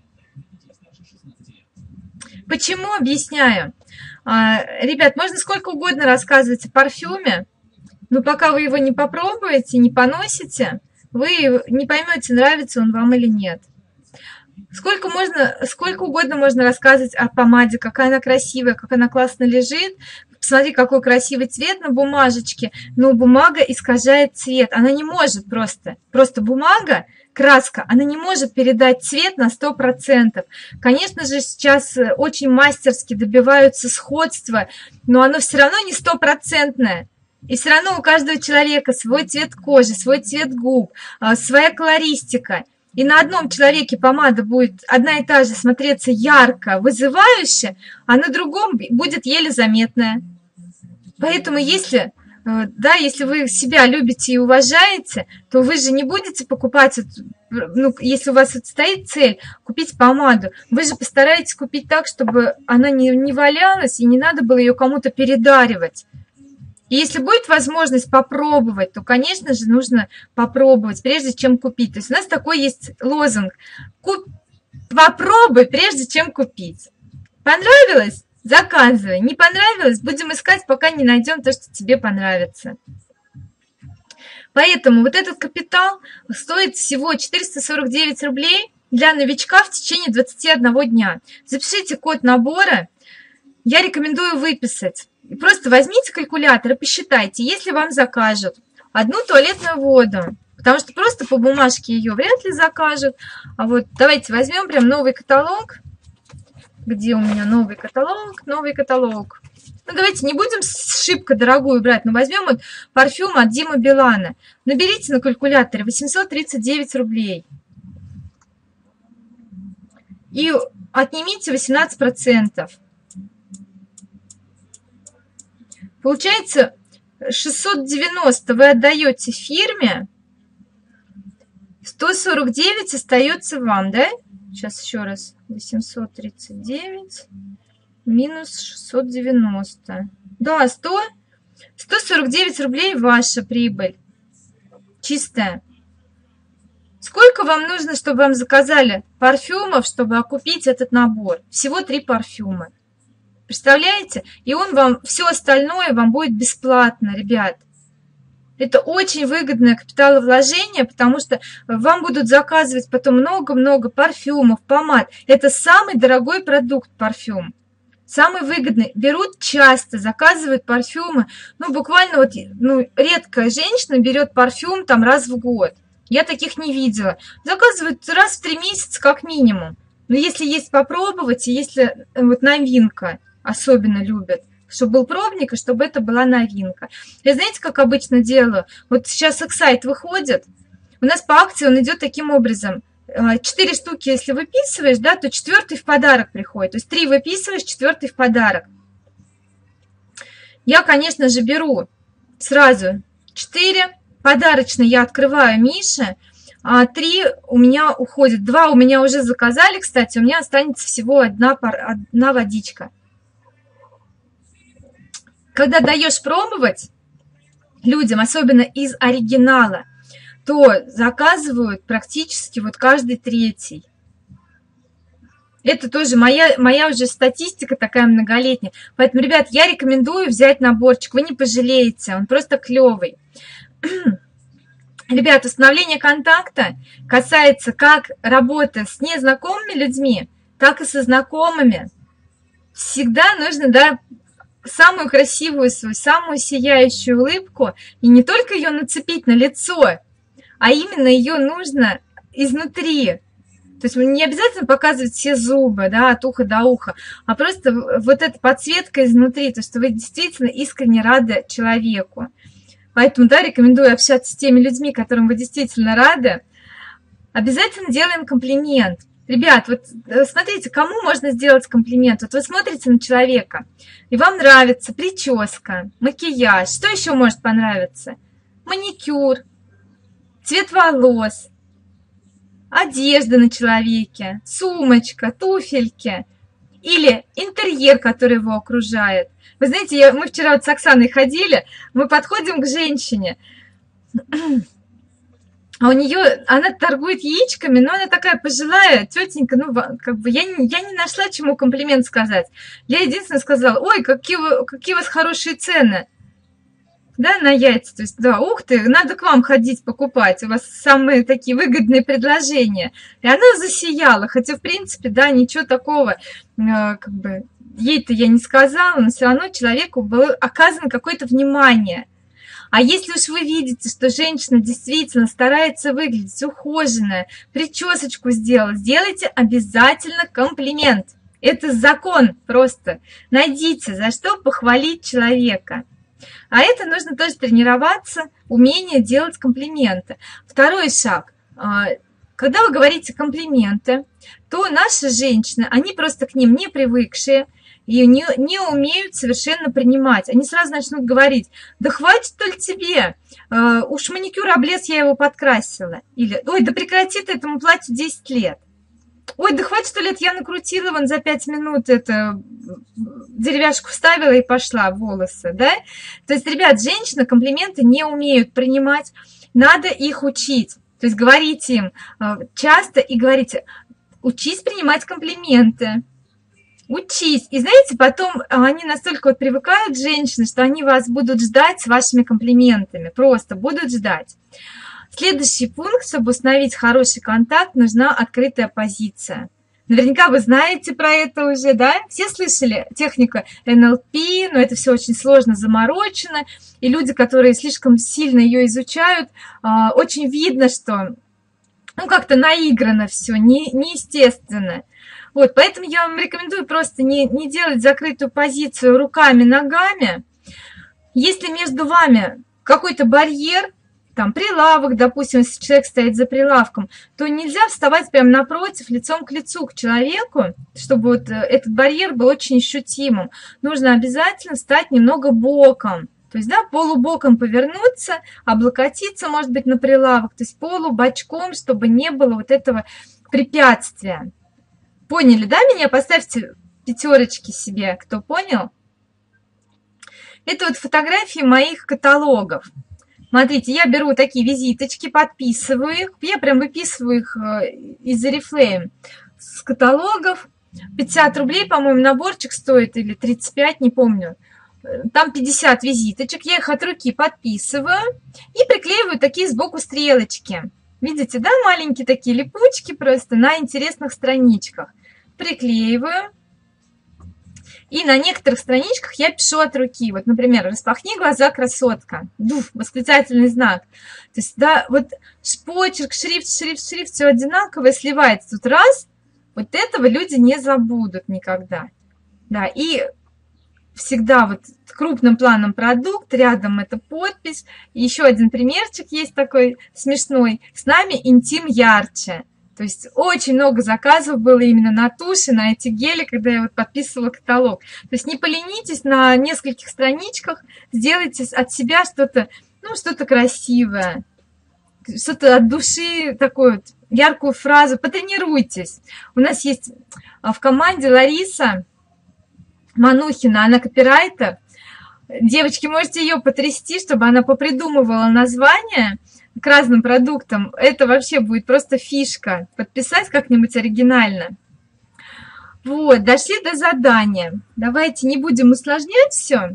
Почему? Объясняю. Ребят, можно сколько угодно рассказывать о парфюме, но пока вы его не попробуете, не поносите, вы не поймете, нравится он вам или нет. Сколько, можно, сколько угодно можно рассказывать о помаде, какая она красивая, как она классно лежит. Посмотри, какой красивый цвет на бумажечке, но бумага искажает цвет. Она не может просто, просто бумага, краска, она не может передать цвет на сто процентов. Конечно же, сейчас очень мастерски добиваются сходства, но оно все равно не стопроцентное. И все равно у каждого человека свой цвет кожи, свой цвет губ, своя колористика. И на одном человеке помада будет одна и та же смотреться ярко, вызывающе, а на другом будет еле заметная. Поэтому если, да, если вы себя любите и уважаете, то вы же не будете покупать, ну, если у вас стоит цель купить помаду, вы же постараетесь купить так, чтобы она не, не валялась и не надо было ее кому-то передаривать. И если будет возможность попробовать, то, конечно же, нужно попробовать, прежде чем купить. То есть у нас такой есть лозунг: Куп... попробуй, прежде чем купить. Понравилось? Заказывай. Не понравилось? Будем искать, пока не найдем то, что тебе понравится. Поэтому вот этот капитал стоит всего четыреста сорок девять рублей для новичка в течение двадцати одного дня. Запишите код набора. Я рекомендую выписать. И просто возьмите калькулятор и посчитайте, если вам закажут одну туалетную воду, потому что просто по бумажке ее вряд ли закажут. А вот давайте возьмем прям новый каталог. Где у меня новый каталог? Новый каталог. Ну, давайте не будем шибко дорогую брать, но возьмем вот парфюм от Димы Билана. Наберите на калькуляторе восемьсот тридцать девять рублей. И отнимите восемнадцать процентов. Получается, шестьсот девяносто вы отдаете фирме, сто сорок девять остается вам, да? Сейчас еще раз. восемьсот тридцать девять минус шестьсот девяносто. Да, сто, сто сорок девять рублей ваша прибыль. Чистая. Сколько вам нужно, чтобы вам заказали парфюмов, чтобы окупить этот набор? Всего три парфюма. Представляете? И он вам, все остальное вам будет бесплатно, ребят. Это очень выгодное капиталовложение, потому что вам будут заказывать потом много-много парфюмов, помад. Это самый дорогой продукт парфюм. Самый выгодный. Берут часто, заказывают парфюмы. Ну, буквально вот, ну, редкая женщина берет парфюм там раз в год. Я таких не видела. Заказывают раз в три месяца как минимум. Но если есть попробовать, и если вот новинка особенно любят, чтобы был пробник, и чтобы это была новинка. Я знаете, как обычно делаю? Вот сейчас Эксайт выходит, у нас по акции он идет таким образом. Четыре штуки, если выписываешь, да, то четвертый в подарок приходит. То есть три выписываешь, четвертый в подарок. Я, конечно же, беру сразу четыре. Подарочно я открываю Мише, а три у меня уходит. Два у меня уже заказали, кстати, у меня останется всего одна, пар... одна водичка. Когда даешь пробовать людям, особенно из оригинала, то заказывают практически вот каждый третий. Это тоже моя, моя уже статистика такая многолетняя. Поэтому, ребят, я рекомендую взять наборчик, вы не пожалеете, он просто клевый. Ребят, установление контакта касается как работы с незнакомыми людьми, так и со знакомыми. Всегда нужно, да, самую красивую свою, самую сияющую улыбку, и не только ее нацепить на лицо, а именно ее нужно изнутри. То есть не обязательно показывать все зубы, да, от уха до уха, а просто вот эта подсветка изнутри, то, что вы действительно искренне рады человеку. Поэтому, да, рекомендую общаться с теми людьми, которым вы действительно рады. Обязательно делаем комплимент. Ребят, вот смотрите, кому можно сделать комплимент? Вот вы смотрите на человека, и вам нравится прическа, макияж. Что еще может понравиться? Маникюр, цвет волос, одежда на человеке, сумочка, туфельки или интерьер, который его окружает. Вы знаете, я, мы вчера вот с Оксаной ходили, мы подходим к женщине, а у нее, она торгует яичками, но она такая пожилая тетенька, ну, как бы, я не, я не нашла, чему комплимент сказать. Я единственное сказала: ой, какие, вы, какие у вас хорошие цены, да, на яйца. То есть, да, ух ты, надо к вам ходить покупать, у вас самые такие выгодные предложения. И она засияла, хотя, в принципе, да, ничего такого, как бы, ей-то я не сказала, но все равно человеку было оказано какое-то внимание. А если уж вы видите, что женщина действительно старается выглядеть ухоженная, причесочку сделала, сделайте обязательно комплимент. Это закон просто. Найдите, за что похвалить человека. А это нужно тоже тренироваться, умение делать комплименты. Второй шаг. Когда вы говорите комплименты, то наши женщины, они просто к ним не привыкшие, и не, не умеют совершенно принимать. Они сразу начнут говорить: да хватит только тебе, э, уж маникюр облез, я его подкрасила. Или: ой, да прекрати ты, этому платью десять лет. Ой, да хватит сто лет, я накрутила вон за пять минут, это, деревяшку вставила и пошла в волосы, да? То есть, ребят, женщины комплименты не умеют принимать, надо их учить. То есть говорите им э, часто и говорите: учись принимать комплименты. Учись. И знаете, потом они настолько вот привыкают, женщины, что они вас будут ждать с вашими комплиментами. Просто будут ждать. Следующий пункт: чтобы установить хороший контакт, нужна открытая позиция. Наверняка вы знаете про это уже, да? Все слышали техника эн эл пи, но это все очень сложно, заморочено. И люди, которые слишком сильно ее изучают, очень видно, что ну, как-то наиграно все, не, неестественно. Вот, поэтому я вам рекомендую просто не, не делать закрытую позицию руками, ногами. Если между вами какой-то барьер, там прилавок, допустим, если человек стоит за прилавком, то нельзя вставать прямо напротив, лицом к лицу к человеку, чтобы вот этот барьер был очень ощутимым. Нужно обязательно стать немного боком. То есть, да, полубоком повернуться, облокотиться, может быть, на прилавок, то есть полубочком, чтобы не было вот этого препятствия. Поняли, да, меня? Поставьте пятерочки себе, кто понял. Это вот фотографии моих каталогов. Смотрите, я беру такие визиточки, подписываю их. Я прям выписываю их из Oriflame с каталогов. пятьдесят рублей, по-моему, наборчик стоит, или тридцать пять, не помню. Там пятьдесят визиточек, я их от руки подписываю и приклеиваю такие сбоку стрелочки. Видите, да, маленькие такие липучки просто на интересных страничках. Приклеиваю. И на некоторых страничках я пишу от руки. Вот, например, распахни глаза, красотка. Дуф, восклицательный знак. То есть, да, вот почерк, шрифт, шрифт, шрифт, все одинаковое сливается. Тут раз, вот этого люди не забудут никогда. Да, и всегда вот крупным планом продукт, рядом это подпись. Еще один примерчик есть такой смешной. С нами интим ярче. То есть очень много заказов было именно на туши, на эти гели, когда я вот подписывала каталог. То есть не поленитесь, на нескольких страничках сделайте от себя что-то, ну, что-то красивое, что-то от души, такую вот яркую фразу. Потренируйтесь. У нас есть в команде Лариса Манухина, она копирайтер. Девочки, можете ее потрясти, чтобы она попридумывала название к разным продуктам. Это вообще будет просто фишка. Подписать как-нибудь оригинально. Вот, дошли до задания. Давайте не будем усложнять все.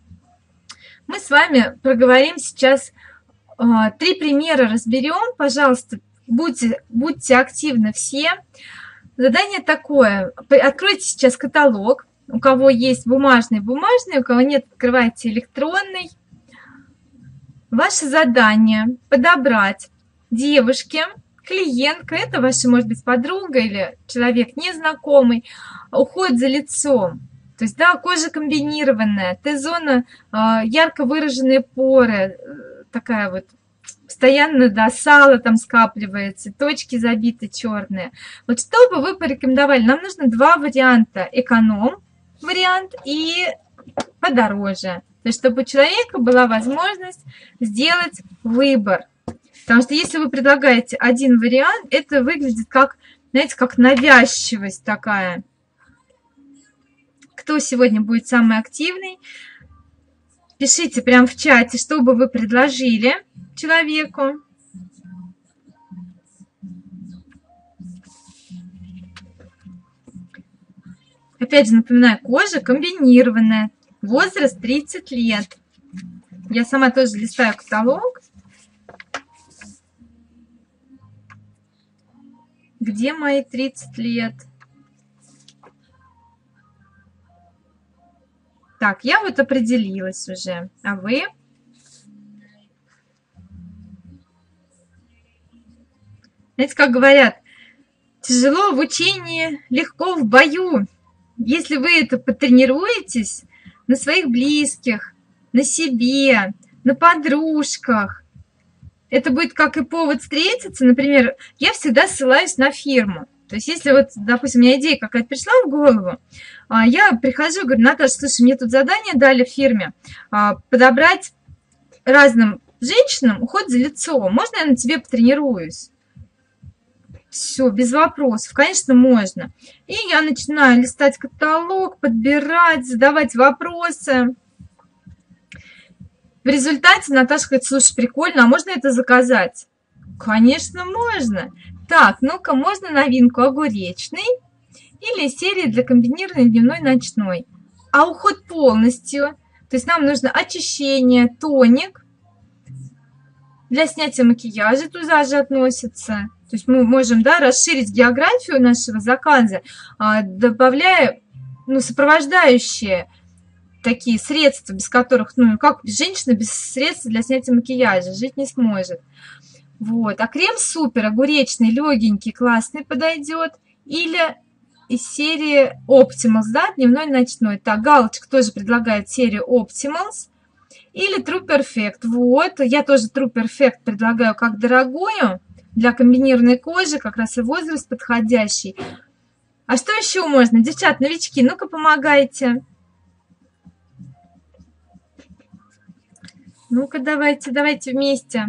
Мы с вами проговорим сейчас э, три примера, разберем. Пожалуйста, будьте, будьте активны все. Задание такое. Откройте сейчас каталог. У кого есть бумажный, бумажный, у кого нет, открывайте электронный. Ваше задание подобрать девушке, клиентка, это ваша, может быть, подруга или человек незнакомый, уход за лицом. То есть, да, кожа комбинированная, Т-зона, ярко выраженные поры, такая вот, постоянно, да, сало там скапливается, точки забиты черные. Вот что бы вы порекомендовали? Нам нужно два варианта: эконом вариант и подороже. То есть, чтобы у человека была возможность сделать выбор. Потому что если вы предлагаете один вариант, это выглядит как, знаете, как навязчивость такая. Кто сегодня будет самый активный? Пишите прямо в чате, что бы вы предложили человеку. Опять же, напоминаю, кожа комбинированная. Возраст тридцать лет. Я сама тоже листаю каталог. Где мои тридцать лет? Так, я вот определилась уже. А вы? Знаете, как говорят, тяжело в учении, легко в бою. Если вы это потренируетесь на своих близких, на себе, на подружках, это будет как и повод встретиться. Например, я всегда ссылаюсь на фирму. То есть, если вот, допустим, у меня идея какая-то пришла в голову, я прихожу и говорю: Наташа, слушай, мне тут задание дали в фирме подобрать разным женщинам уход за лицом. Можно я на тебе потренируюсь? Все, без вопросов, конечно, можно. И я начинаю листать каталог, подбирать, задавать вопросы. В результате Наташа говорит: слушай, прикольно, а можно это заказать? Конечно, можно. Так, ну-ка, можно новинку огуречный или серии для комбинированной дневной ночной. А уход полностью. То есть нам нужно очищение, тоник. Для снятия макияжа туда же относится. То есть мы можем, да, расширить географию нашего заказа, добавляя, ну, сопровождающие такие средства, без которых, ну, как женщина без средств для снятия макияжа жить не сможет. Вот. А крем супер, огуречный, легенький, классный подойдет. Или из серии Optimals, да, дневной, ночной. Так, галочка тоже предлагает серию Optimals. Или True Perfect. Вот, я тоже True Perfect предлагаю как дорогую. Для комбинированной кожи как раз и возраст подходящий. А что еще можно? Девчат, новички, ну-ка помогайте. Ну-ка давайте, давайте вместе.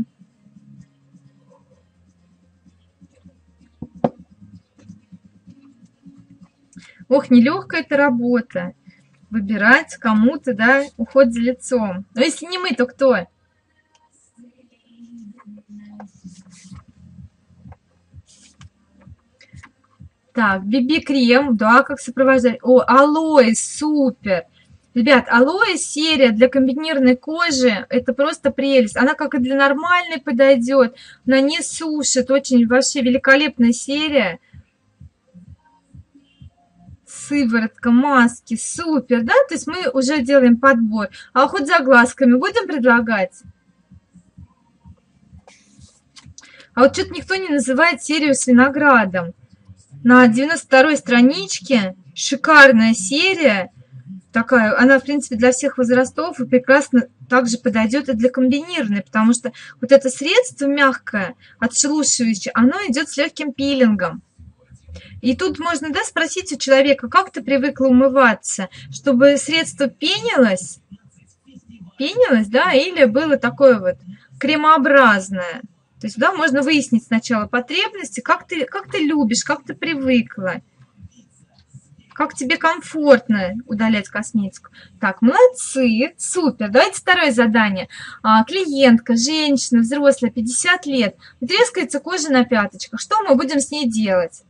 Ох, нелегкая эта работа. Выбирать кому-то, да, уход за лицом. Но если не мы, то кто? Так, би би-крем, да, как сопровождать. О, алоэ, супер. Ребят, алоэ серия для комбинированной кожи, это просто прелесть. Она как и для нормальной подойдет, она не сушит, очень вообще великолепная серия. Сыворотка, маски, супер, да, то есть мы уже делаем подбор. А уход за глазками будем предлагать? А вот что-то никто не называет серию с виноградом. На девяносто второй страничке шикарная серия. Такая, она, в принципе, для всех возрастов и прекрасно также подойдет и для комбинированной, потому что вот это средство мягкое, отшелушивающее, оно идет с легким пилингом. И тут можно, да, спросить у человека, как ты привыкла умываться, чтобы средство пенилось, пенилось, да, или было такое вот кремообразное. То есть, да, можно выяснить сначала потребности, как ты, как ты любишь, как ты привыкла, как тебе комфортно удалять косметику. Так, молодцы, супер. Давайте второе задание. А, клиентка, женщина, взрослая, пятьдесят лет, трескается кожа на пяточках. Что мы будем с ней делать?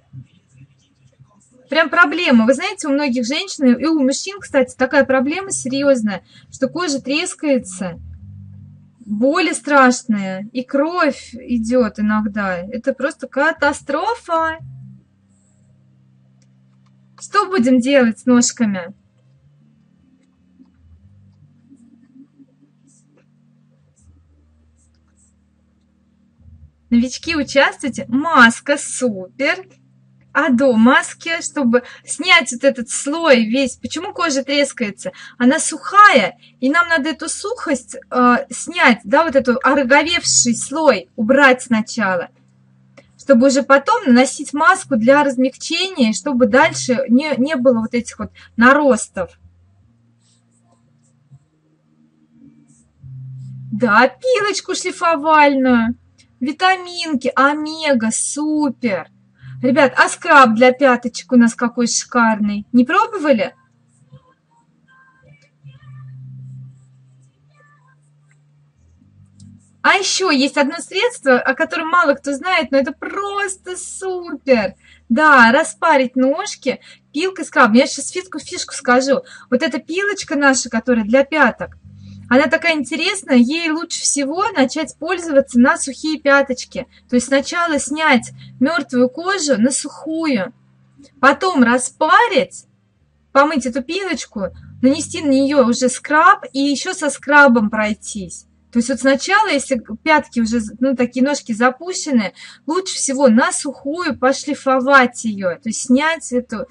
Прям проблема. Вы знаете, у многих женщин и у мужчин, кстати, такая проблема серьезная, что кожа трескается. Боли страшные, и кровь идет иногда. Это просто катастрофа. Что будем делать с ножками? Новички, участвуйте. Маска, супер. А до маски, чтобы снять вот этот слой весь. Почему кожа трескается? Она сухая, и нам надо эту сухость э, снять, да, вот эту ороговевший слой убрать сначала, чтобы уже потом наносить маску для размягчения, чтобы дальше не, не было вот этих вот наростов. Да, пилочку шлифовальную, витаминки, омега, супер. Ребят, а скраб для пяточек у нас какой шикарный. Не пробовали? А еще есть одно средство, о котором мало кто знает, но это просто супер. Да, распарить ножки пилкой скраб. Я сейчас фишку, фишку скажу. Вот эта пилочка наша, которая для пяток, она такая интересная, ей лучше всего начать пользоваться на сухие пяточки. То есть сначала снять мертвую кожу на сухую, потом распарить, помыть эту пилочку, нанести на нее уже скраб и еще со скрабом пройтись. То есть вот сначала, если пятки уже, ну, такие ножки запущены, лучше всего на сухую пошлифовать ее, то есть снять эту...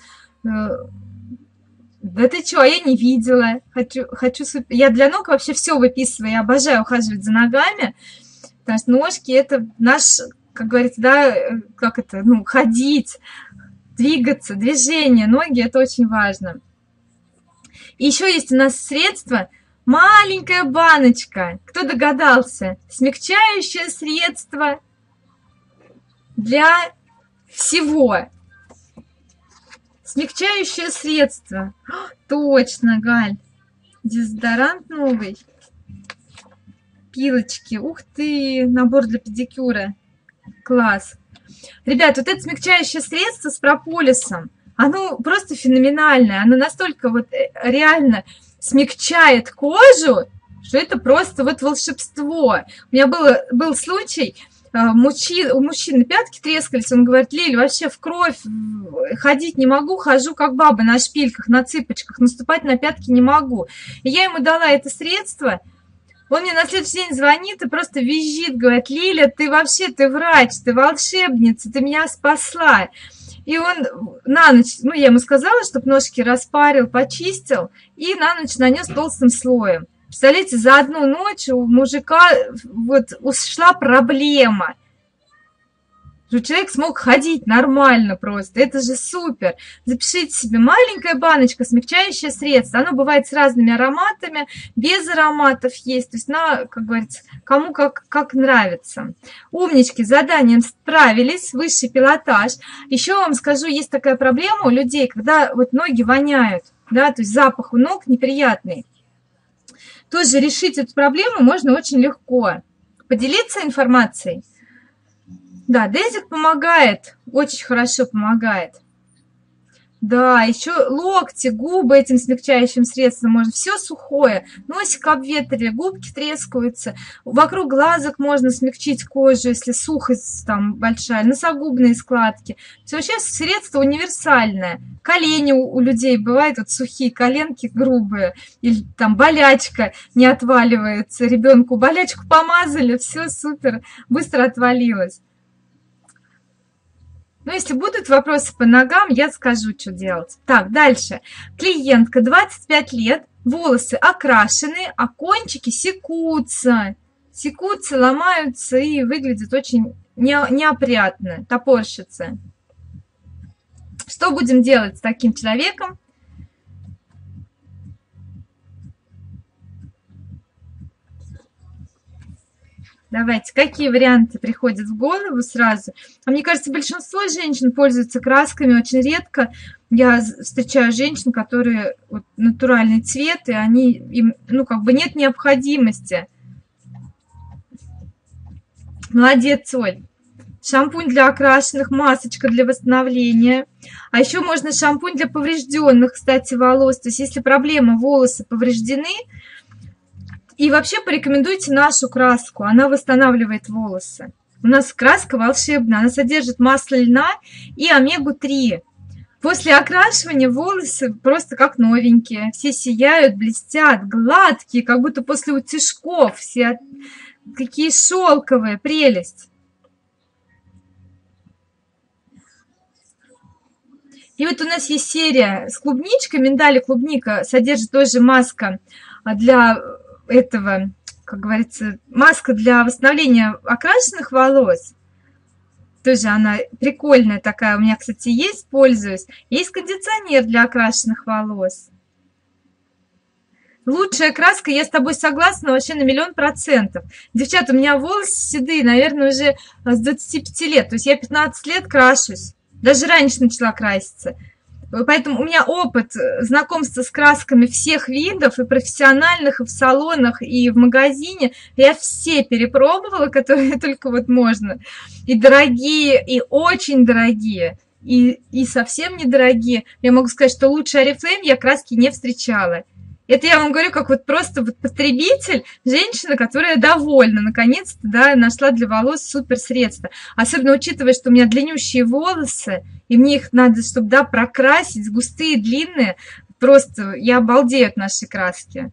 Да ты что, я не видела. Хочу, хочу... Я для ног вообще все выписываю. Я обожаю ухаживать за ногами. Потому что ножки это наш, как говорится, да, как это, ну, ходить, двигаться, движение. Ноги это очень важно. И еще есть у нас средство, маленькая баночка. Кто догадался? Смягчающее средство для всего. Смягчающее средство. О, точно, Галь. Дезодорант новый. Пилочки. Ух ты, набор для педикюра. Класс. Ребят, вот это смягчающее средство с прополисом, оно просто феноменальное. Оно настолько вот реально смягчает кожу, что это просто вот волшебство. У меня было, был случай... Мужчин, у мужчины пятки трескались, он говорит: Лиль, вообще в кровь ходить не могу, хожу как баба на шпильках, на цыпочках, наступать на пятки не могу. И я ему дала это средство, он мне на следующий день звонит и просто визжит, говорит: Лиля, ты вообще, ты врач, ты волшебница, ты меня спасла. И он на ночь, ну я ему сказала, чтобы ножки распарил, почистил, и на ночь нанес толстым слоем. Представляете, за одну ночь у мужика вот ушла проблема. Чтобы человек смог ходить нормально просто. Это же супер. Запишите себе маленькая баночка, смягчающее средство. Оно бывает с разными ароматами, без ароматов есть. То есть, на, как говорится, кому как, как нравится. Умнички, с заданием справились, высший пилотаж. Еще вам скажу, есть такая проблема у людей, когда вот ноги воняют, да, то есть запах у ног неприятный. Тоже решить эту проблему можно очень легко. Поделиться информацией. Да, дезик помогает, очень хорошо помогает. Да, еще локти, губы этим смягчающим средством можно. Все сухое. Носик обветрили, губки трескаются. Вокруг глазок можно смягчить кожу, если сухость там большая. Носогубные складки. Все вообще средство универсальное. Колени у, у людей бывают вот сухие, коленки грубые. Или там болячка не отваливается. Ребенку болячку помазали, все супер, быстро отвалилось. Ну, если будут вопросы по ногам, я скажу, что делать. Так, дальше. Клиентка, двадцать пять лет, волосы окрашены, а кончики секутся. Секутся, ломаются и выглядят очень не, неопрятно, топорщатся. Что будем делать с таким человеком? Давайте, какие варианты приходят в голову сразу? А мне кажется, большинство женщин пользуются красками. Очень редко я встречаю женщин, которые вот, натуральный цвет, и они, им, ну, как бы нет необходимости. Молодец, Оль. Шампунь для окрашенных, масочка для восстановления. А еще можно шампунь для поврежденных, кстати, волос. То есть, если проблема, волосы повреждены, и вообще порекомендуйте нашу краску, она восстанавливает волосы. У нас краска волшебная, она содержит масло льна и омегу три. После окрашивания волосы просто как новенькие, все сияют, блестят, гладкие, как будто после утюжков, все какие шелковые, прелесть. И вот у нас есть серия с клубничкой, миндаль и клубника, содержит тоже маска для этого, как говорится, маска для восстановления окрашенных волос. Тоже она прикольная такая. У меня, кстати, есть, пользуюсь. Есть кондиционер для окрашенных волос. Лучшая краска, я с тобой согласна, вообще на миллион процентов. Девчата, у меня волосы седые, наверное, уже с двадцати пяти лет. То есть я пятнадцать лет крашусь. Даже раньше начала краситься. Поэтому у меня опыт знакомства с красками всех видов, и профессиональных, и в салонах, и в магазине. Я все перепробовала, которые только вот можно. И дорогие, и очень дорогие, и, и совсем недорогие. Я могу сказать, что лучше Oriflame я краски не встречала. Это я вам говорю, как вот просто вот потребитель, женщина, которая довольна, наконец-то, да, нашла для волос супер средство. Особенно учитывая, что у меня длиннющие волосы, и мне их надо, чтобы, да, прокрасить, густые, длинные. Просто я обалдею от нашей краски.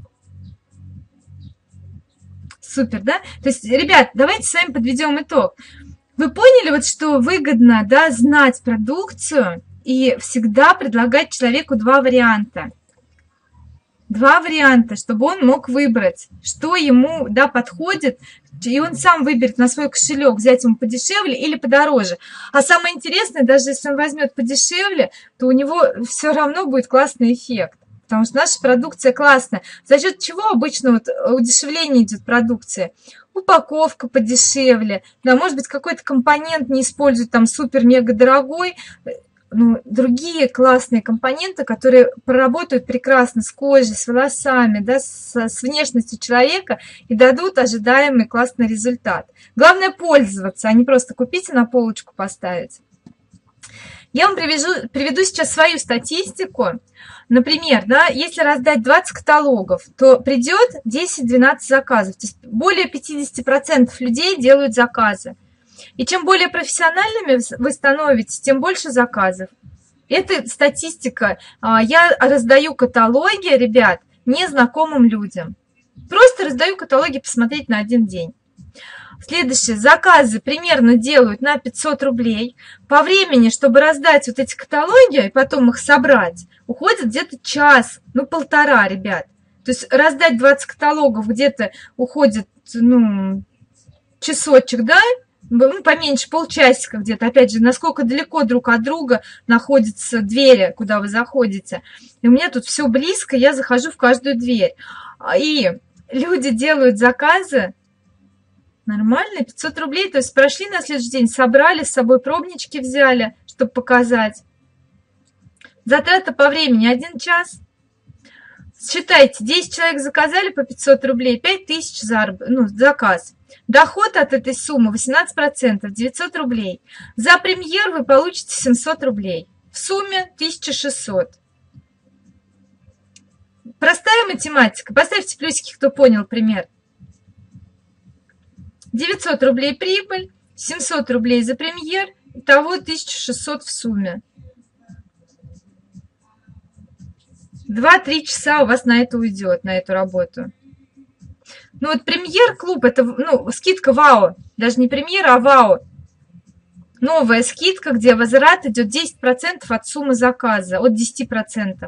Супер, да? То есть, ребят, давайте с вами подведем итог. Вы поняли, вот, что выгодно, да, знать продукцию и всегда предлагать человеку два варианта. Два варианта, чтобы он мог выбрать, что ему, да, подходит, и он сам выберет на свой кошелек, взять ему подешевле или подороже. А самое интересное, даже если он возьмет подешевле, то у него все равно будет классный эффект, потому что наша продукция классная. За счет чего обычно вот удешевление идет продукции? Упаковка подешевле, да, может быть, какой-то компонент не используют там супер-мега дорогой, ну, другие классные компоненты, которые проработают прекрасно с кожей, с волосами, да, с, с внешностью человека и дадут ожидаемый классный результат. Главное пользоваться, а не просто купить и на полочку поставить. Я вам привяжу, приведу сейчас свою статистику. Например, да, если раздать двадцать каталогов, то придет десять-двенадцать заказов. То есть более пятьдесят процентов людей делают заказы. И чем более профессиональными вы становитесь, тем больше заказов. Это статистика. Я раздаю каталоги, ребят, незнакомым людям. Просто раздаю каталоги посмотреть на один день. Следующее. Заказы примерно делают на пятьсот рублей. По времени, чтобы раздать вот эти каталоги и потом их собрать, уходит где-то час, ну полтора, ребят. То есть раздать двадцать каталогов где-то уходит, ну, часочек, да? ну, поменьше, полчасика где-то. Опять же, насколько далеко друг от друга находятся двери, куда вы заходите. И у меня тут все близко, я захожу в каждую дверь. И люди делают заказы. Нормально, пятьсот рублей. То есть прошли на следующий день, собрали, с собой пробнички взяли, чтобы показать. Затрата по времени один час. Считайте, десять человек заказали по пятьсот рублей, пять тысяч зараб... ну, заказ. Доход от этой суммы восемнадцать процентов, девятьсот рублей. За премьер вы получите семьсот рублей. В сумме тысяча шестьсот. Простая математика. Поставьте плюсики, кто понял пример. девятьсот рублей прибыль, семьсот рублей за премьер, итого тысяча шестьсот в сумме. два-три часа у вас на это уйдет, на эту работу. Ну вот премьер-клуб, это ну, скидка ВАО, даже не премьера, а ВАО. Новая скидка, где возврат идет десять процентов от суммы заказа, от десяти процентов.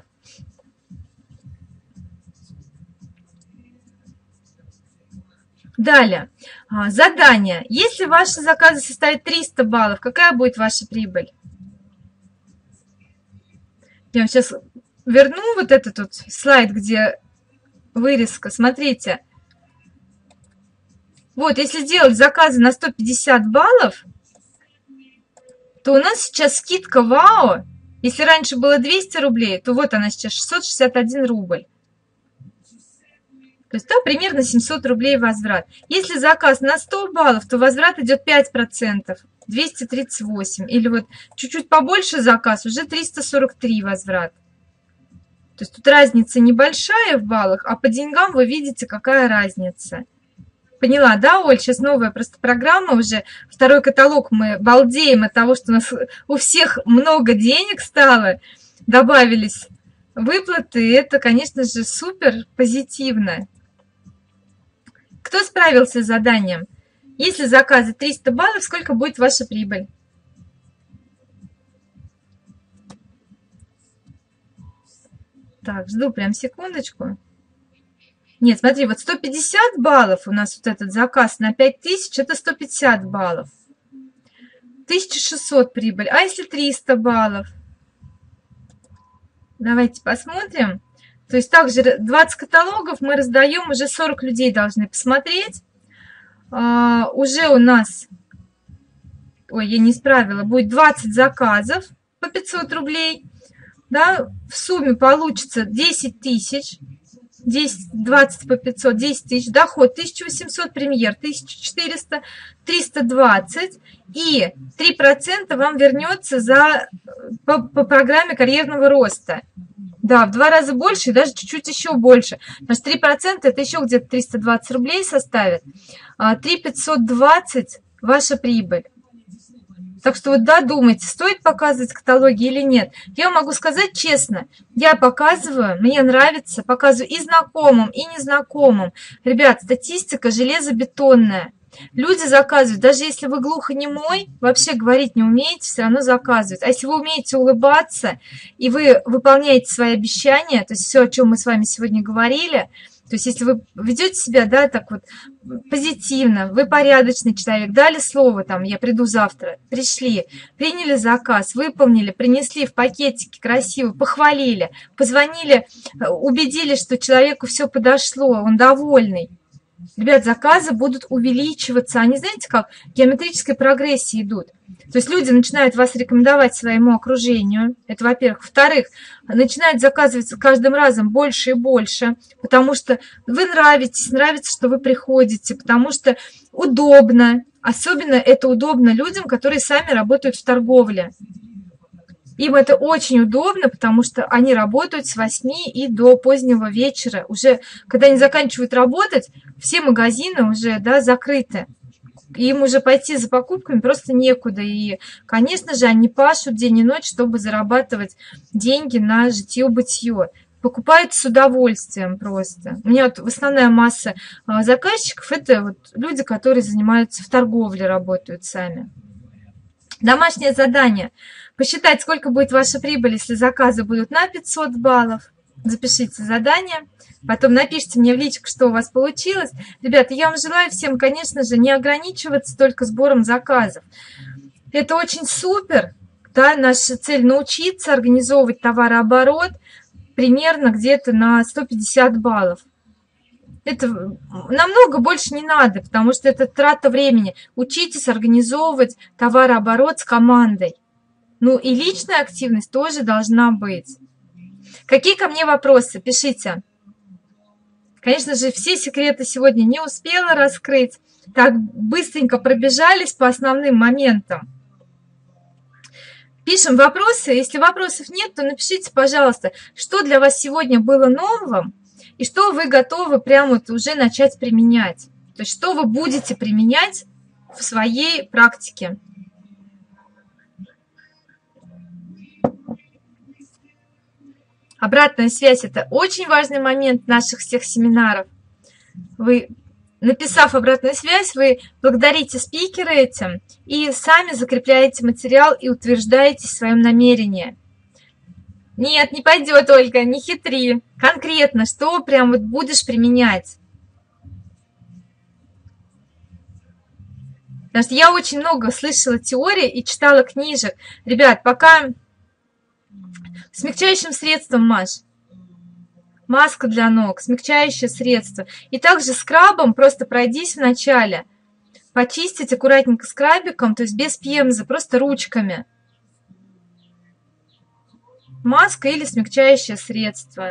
Далее, задание. Если ваши заказы составят триста баллов, какая будет ваша прибыль? Я вам сейчас верну вот этот вот слайд, где вырезка. Смотрите. Вот, если сделать заказы на сто пятьдесят баллов, то у нас сейчас скидка ВАО. Если раньше было двести рублей, то вот она сейчас шестьсот шестьдесят один рубль. То есть там примерно семьсот рублей возврат. Если заказ на сто баллов, то возврат идет пять процентов. двести тридцать восемь. Или вот чуть-чуть побольше заказ, уже триста сорок три возврат. То есть тут разница небольшая в баллах, а по деньгам вы видите, какая разница. Поняла, да, Оль? Сейчас новая просто программа уже. Второй каталог, мы балдеем от того, что у нас у всех много денег стало. Добавились выплаты. Это, конечно же, супер позитивно. Кто справился с заданием? Если заказы триста баллов, сколько будет ваша прибыль? Так, жду прям секундочку. Нет, смотри, вот сто пятьдесят баллов у нас вот этот заказ на пять тысяч, это сто пятьдесят баллов. тысяча шестьсот прибыль. А если триста баллов? Давайте посмотрим. То есть также двадцать каталогов мы раздаем, уже сорок людей должны посмотреть. А, уже у нас, ой, я не исправила, будет двадцать заказов по пятьсот рублей. Да, в сумме получится десять тысяч. десять, двадцать по пятьсот, десять тысяч. Доход тысяча восемьсот, премьер тысяча четыреста, триста двадцать. И три процента вам вернется за, по, по программе карьерного роста. Да, в два раза больше и даже чуть-чуть еще больше. Потому что три процента это еще где-то триста двадцать рублей составит. три тысячи пятьсот двадцать ваша прибыль. Так что вот да, думайте, стоит показывать каталоги или нет. Я могу сказать честно, я показываю, мне нравится, показываю и знакомым, и незнакомым. Ребят, статистика железобетонная. Люди заказывают, даже если вы глухонемой, вообще говорить не умеете, все равно заказывают. А если вы умеете улыбаться, и вы выполняете свои обещания, то есть все, о чем мы с вами сегодня говорили, то есть если вы ведете себя, да, так вот позитивно, вы порядочный человек, дали слово, там, я приду завтра, пришли, приняли заказ, выполнили, принесли в пакетике красиво, похвалили, позвонили, убедили, что человеку все подошло, он довольный. Ребят, заказы будут увеличиваться. Они, знаете, как в геометрической прогрессии идут. То есть люди начинают вас рекомендовать своему окружению. Это, во-первых. Во-вторых, начинают заказывать с каждым разом больше и больше, потому что вы нравитесь, нравится, что вы приходите, потому что удобно. Особенно это удобно людям, которые сами работают в торговле. Им это очень удобно, потому что они работают с восьми и до позднего вечера. Уже, когда они заканчивают работать, все магазины уже, да, закрыты. Им уже пойти за покупками просто некуда. И, конечно же, они пашут день и ночь, чтобы зарабатывать деньги на житье-бытие. Покупают с удовольствием просто. У меня вот основная масса заказчиков – это вот люди, которые занимаются в торговле, работают сами. Домашнее задание. Посчитать, сколько будет ваша прибыль, если заказы будут на пятьсот баллов. запишите задание, потом напишите мне в личку, что у вас получилось. Ребята, я вам желаю всем, конечно же, не ограничиваться только сбором заказов. Это очень супер, да, наша цель научиться организовывать товарооборот примерно где-то на сто пятьдесят баллов. Это намного больше не надо, потому что это трата времени. Учитесь организовывать товарооборот с командой. Ну и личная активность тоже должна быть. Какие ко мне вопросы? Пишите. Конечно же, все секреты сегодня не успела раскрыть. Так быстренько пробежались по основным моментам. Пишем вопросы. Если вопросов нет, то напишите, пожалуйста, что для вас сегодня было новым и что вы готовы прямо вот уже начать применять. То есть, что вы будете применять в своей практике. Обратная связь – это очень важный момент наших всех семинаров. Вы, написав обратную связь, вы благодарите спикера этим и сами закрепляете материал и утверждаете в своем намерении. Нет, не пойдет, Ольга, не хитри. Конкретно, что прям вот будешь применять. Потому что я очень много слышала теории и читала книжек. Ребят, пока смягчающим средством мажь. Маска для ног, смягчающее средство. И также скрабом просто пройдись вначале. Почистить аккуратненько скрабиком, то есть без пемзы, просто ручками. Маска или смягчающее средство.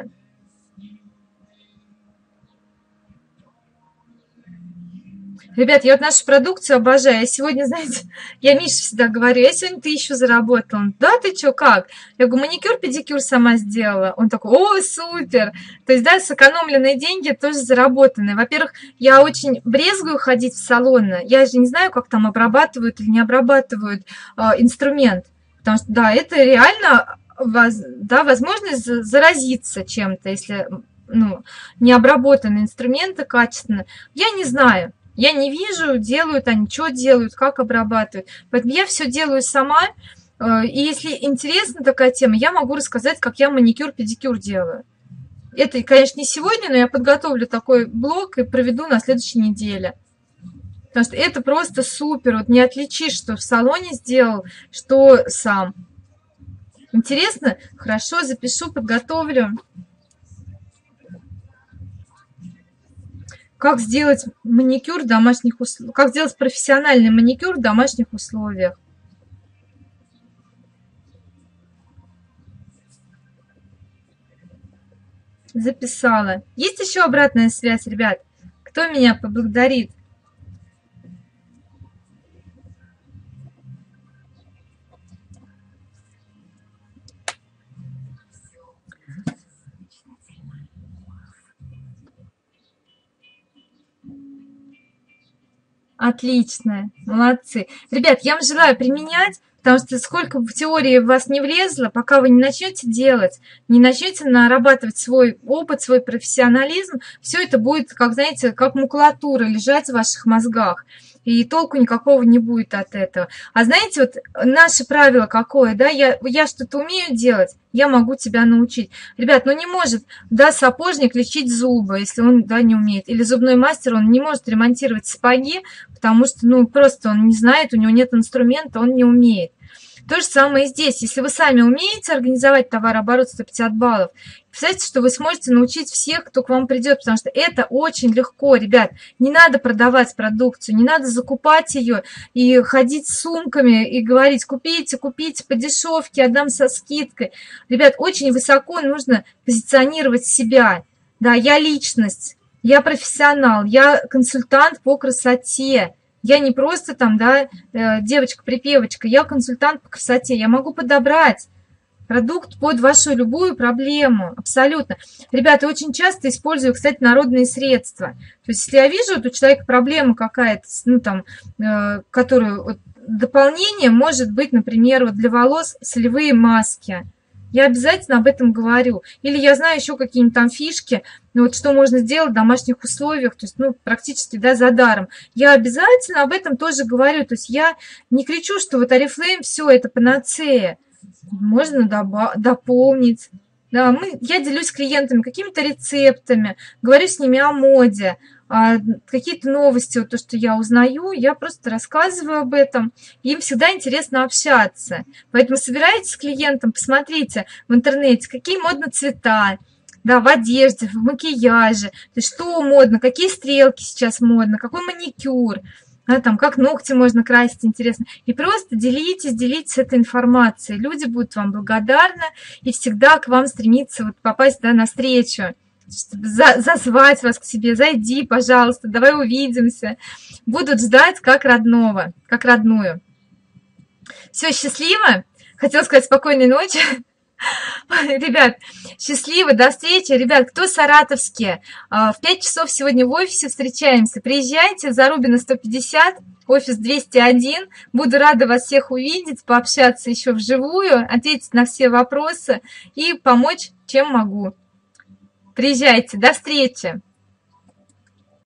Ребят, я вот нашу продукцию обожаю. Я сегодня, знаете, я Мише всегда говорю, я сегодня тысячу заработала. Он, да, ты что, как? Я говорю, маникюр, педикюр сама сделала. Он такой, о, супер. То есть, да, сэкономленные деньги тоже заработанные. Во-первых, я очень брезгую ходить в салоны. Я же не знаю, как там обрабатывают или не обрабатывают э, инструмент. Потому что, да, это реально, да, возможность заразиться чем-то, если, ну, не обработаны инструменты качественно. Я не знаю. Я не вижу, делают они, что делают, как обрабатывают. Поэтому я все делаю сама. И если интересна такая тема, я могу рассказать, как я маникюр-педикюр делаю. Это, конечно, не сегодня, но я подготовлю такой блог и проведу на следующей неделе. Потому что это просто супер. Вот не отличишь, что в салоне сделал, что сам. Интересно? Хорошо, запишу, подготовлю. Как сделать маникюр в домашних условиях? Как сделать профессиональный маникюр в домашних условиях? Записала. Есть еще обратная связь, ребят? Кто меня поблагодарит? Отлично, молодцы. Ребят, я вам желаю применять, потому что сколько в теории в вас не влезло, пока вы не начнете делать, не начнете нарабатывать свой опыт, свой профессионализм, все это будет, как, знаете, как макулатура лежать в ваших мозгах. И толку никакого не будет от этого. А знаете, вот наше правило какое, да, я, я что-то умею делать, я могу тебя научить. Ребят, ну не может, да, сапожник лечить зубы, если он, да, не умеет. Или зубной мастер, он не может ремонтировать сапоги, потому что, ну, просто он не знает, у него нет инструмента, он не умеет. То же самое и здесь. Если вы сами умеете организовать товарооборот сто пятьдесят баллов, представьте, что вы сможете научить всех, кто к вам придет, потому что это очень легко, ребят. Не надо продавать продукцию, не надо закупать ее и ходить с сумками и говорить, купите, купите по дешевке, отдам со скидкой. Ребят, очень высоко нужно позиционировать себя. Да, я личность, я профессионал, я консультант по красоте. Я не просто там, да, девочка-припевочка, я консультант по красоте. Я могу подобрать продукт под вашу любую проблему, абсолютно. Ребята, очень часто использую, кстати, народные средства. То есть, если я вижу, вот у человека проблема какая-то, ну, там, э, которую, вот, дополнение может быть, например, вот для волос солевые маски. Я обязательно об этом говорю. Или я знаю еще какие-нибудь там фишки, ну, вот что можно сделать в домашних условиях, то есть, ну, практически, да, за даром. Я обязательно об этом тоже говорю. То есть я не кричу, что вот Oriflame все это панацея. Можно дополнить. Да, мы, я делюсь с клиентами какими-то рецептами, говорю с ними о моде, а, какие-то новости, вот то, что я узнаю, я просто рассказываю об этом. Им всегда интересно общаться. Поэтому собираетесь с клиентом, посмотрите в интернете, какие модные цвета, да, в одежде, в макияже, то есть что модно, какие стрелки сейчас модно, какой маникюр, да, там, как ногти можно красить, интересно. И просто делитесь, делитесь этой информацией. Люди будут вам благодарны и всегда к вам стремиться вот попасть, да, на встречу, за, зазвать вас к себе, зайди, пожалуйста, давай увидимся. Будут ждать как родного, как родную. Все, счастливо. Хотела сказать спокойной ночи. Ребят, счастливо, до встречи. Ребят, кто саратовские, в пять часов сегодня в офисе встречаемся. Приезжайте, Зарубина сто пятьдесят, офис двести один. Буду рада вас всех увидеть, пообщаться еще вживую, ответить на все вопросы и помочь, чем могу. Приезжайте, до встречи.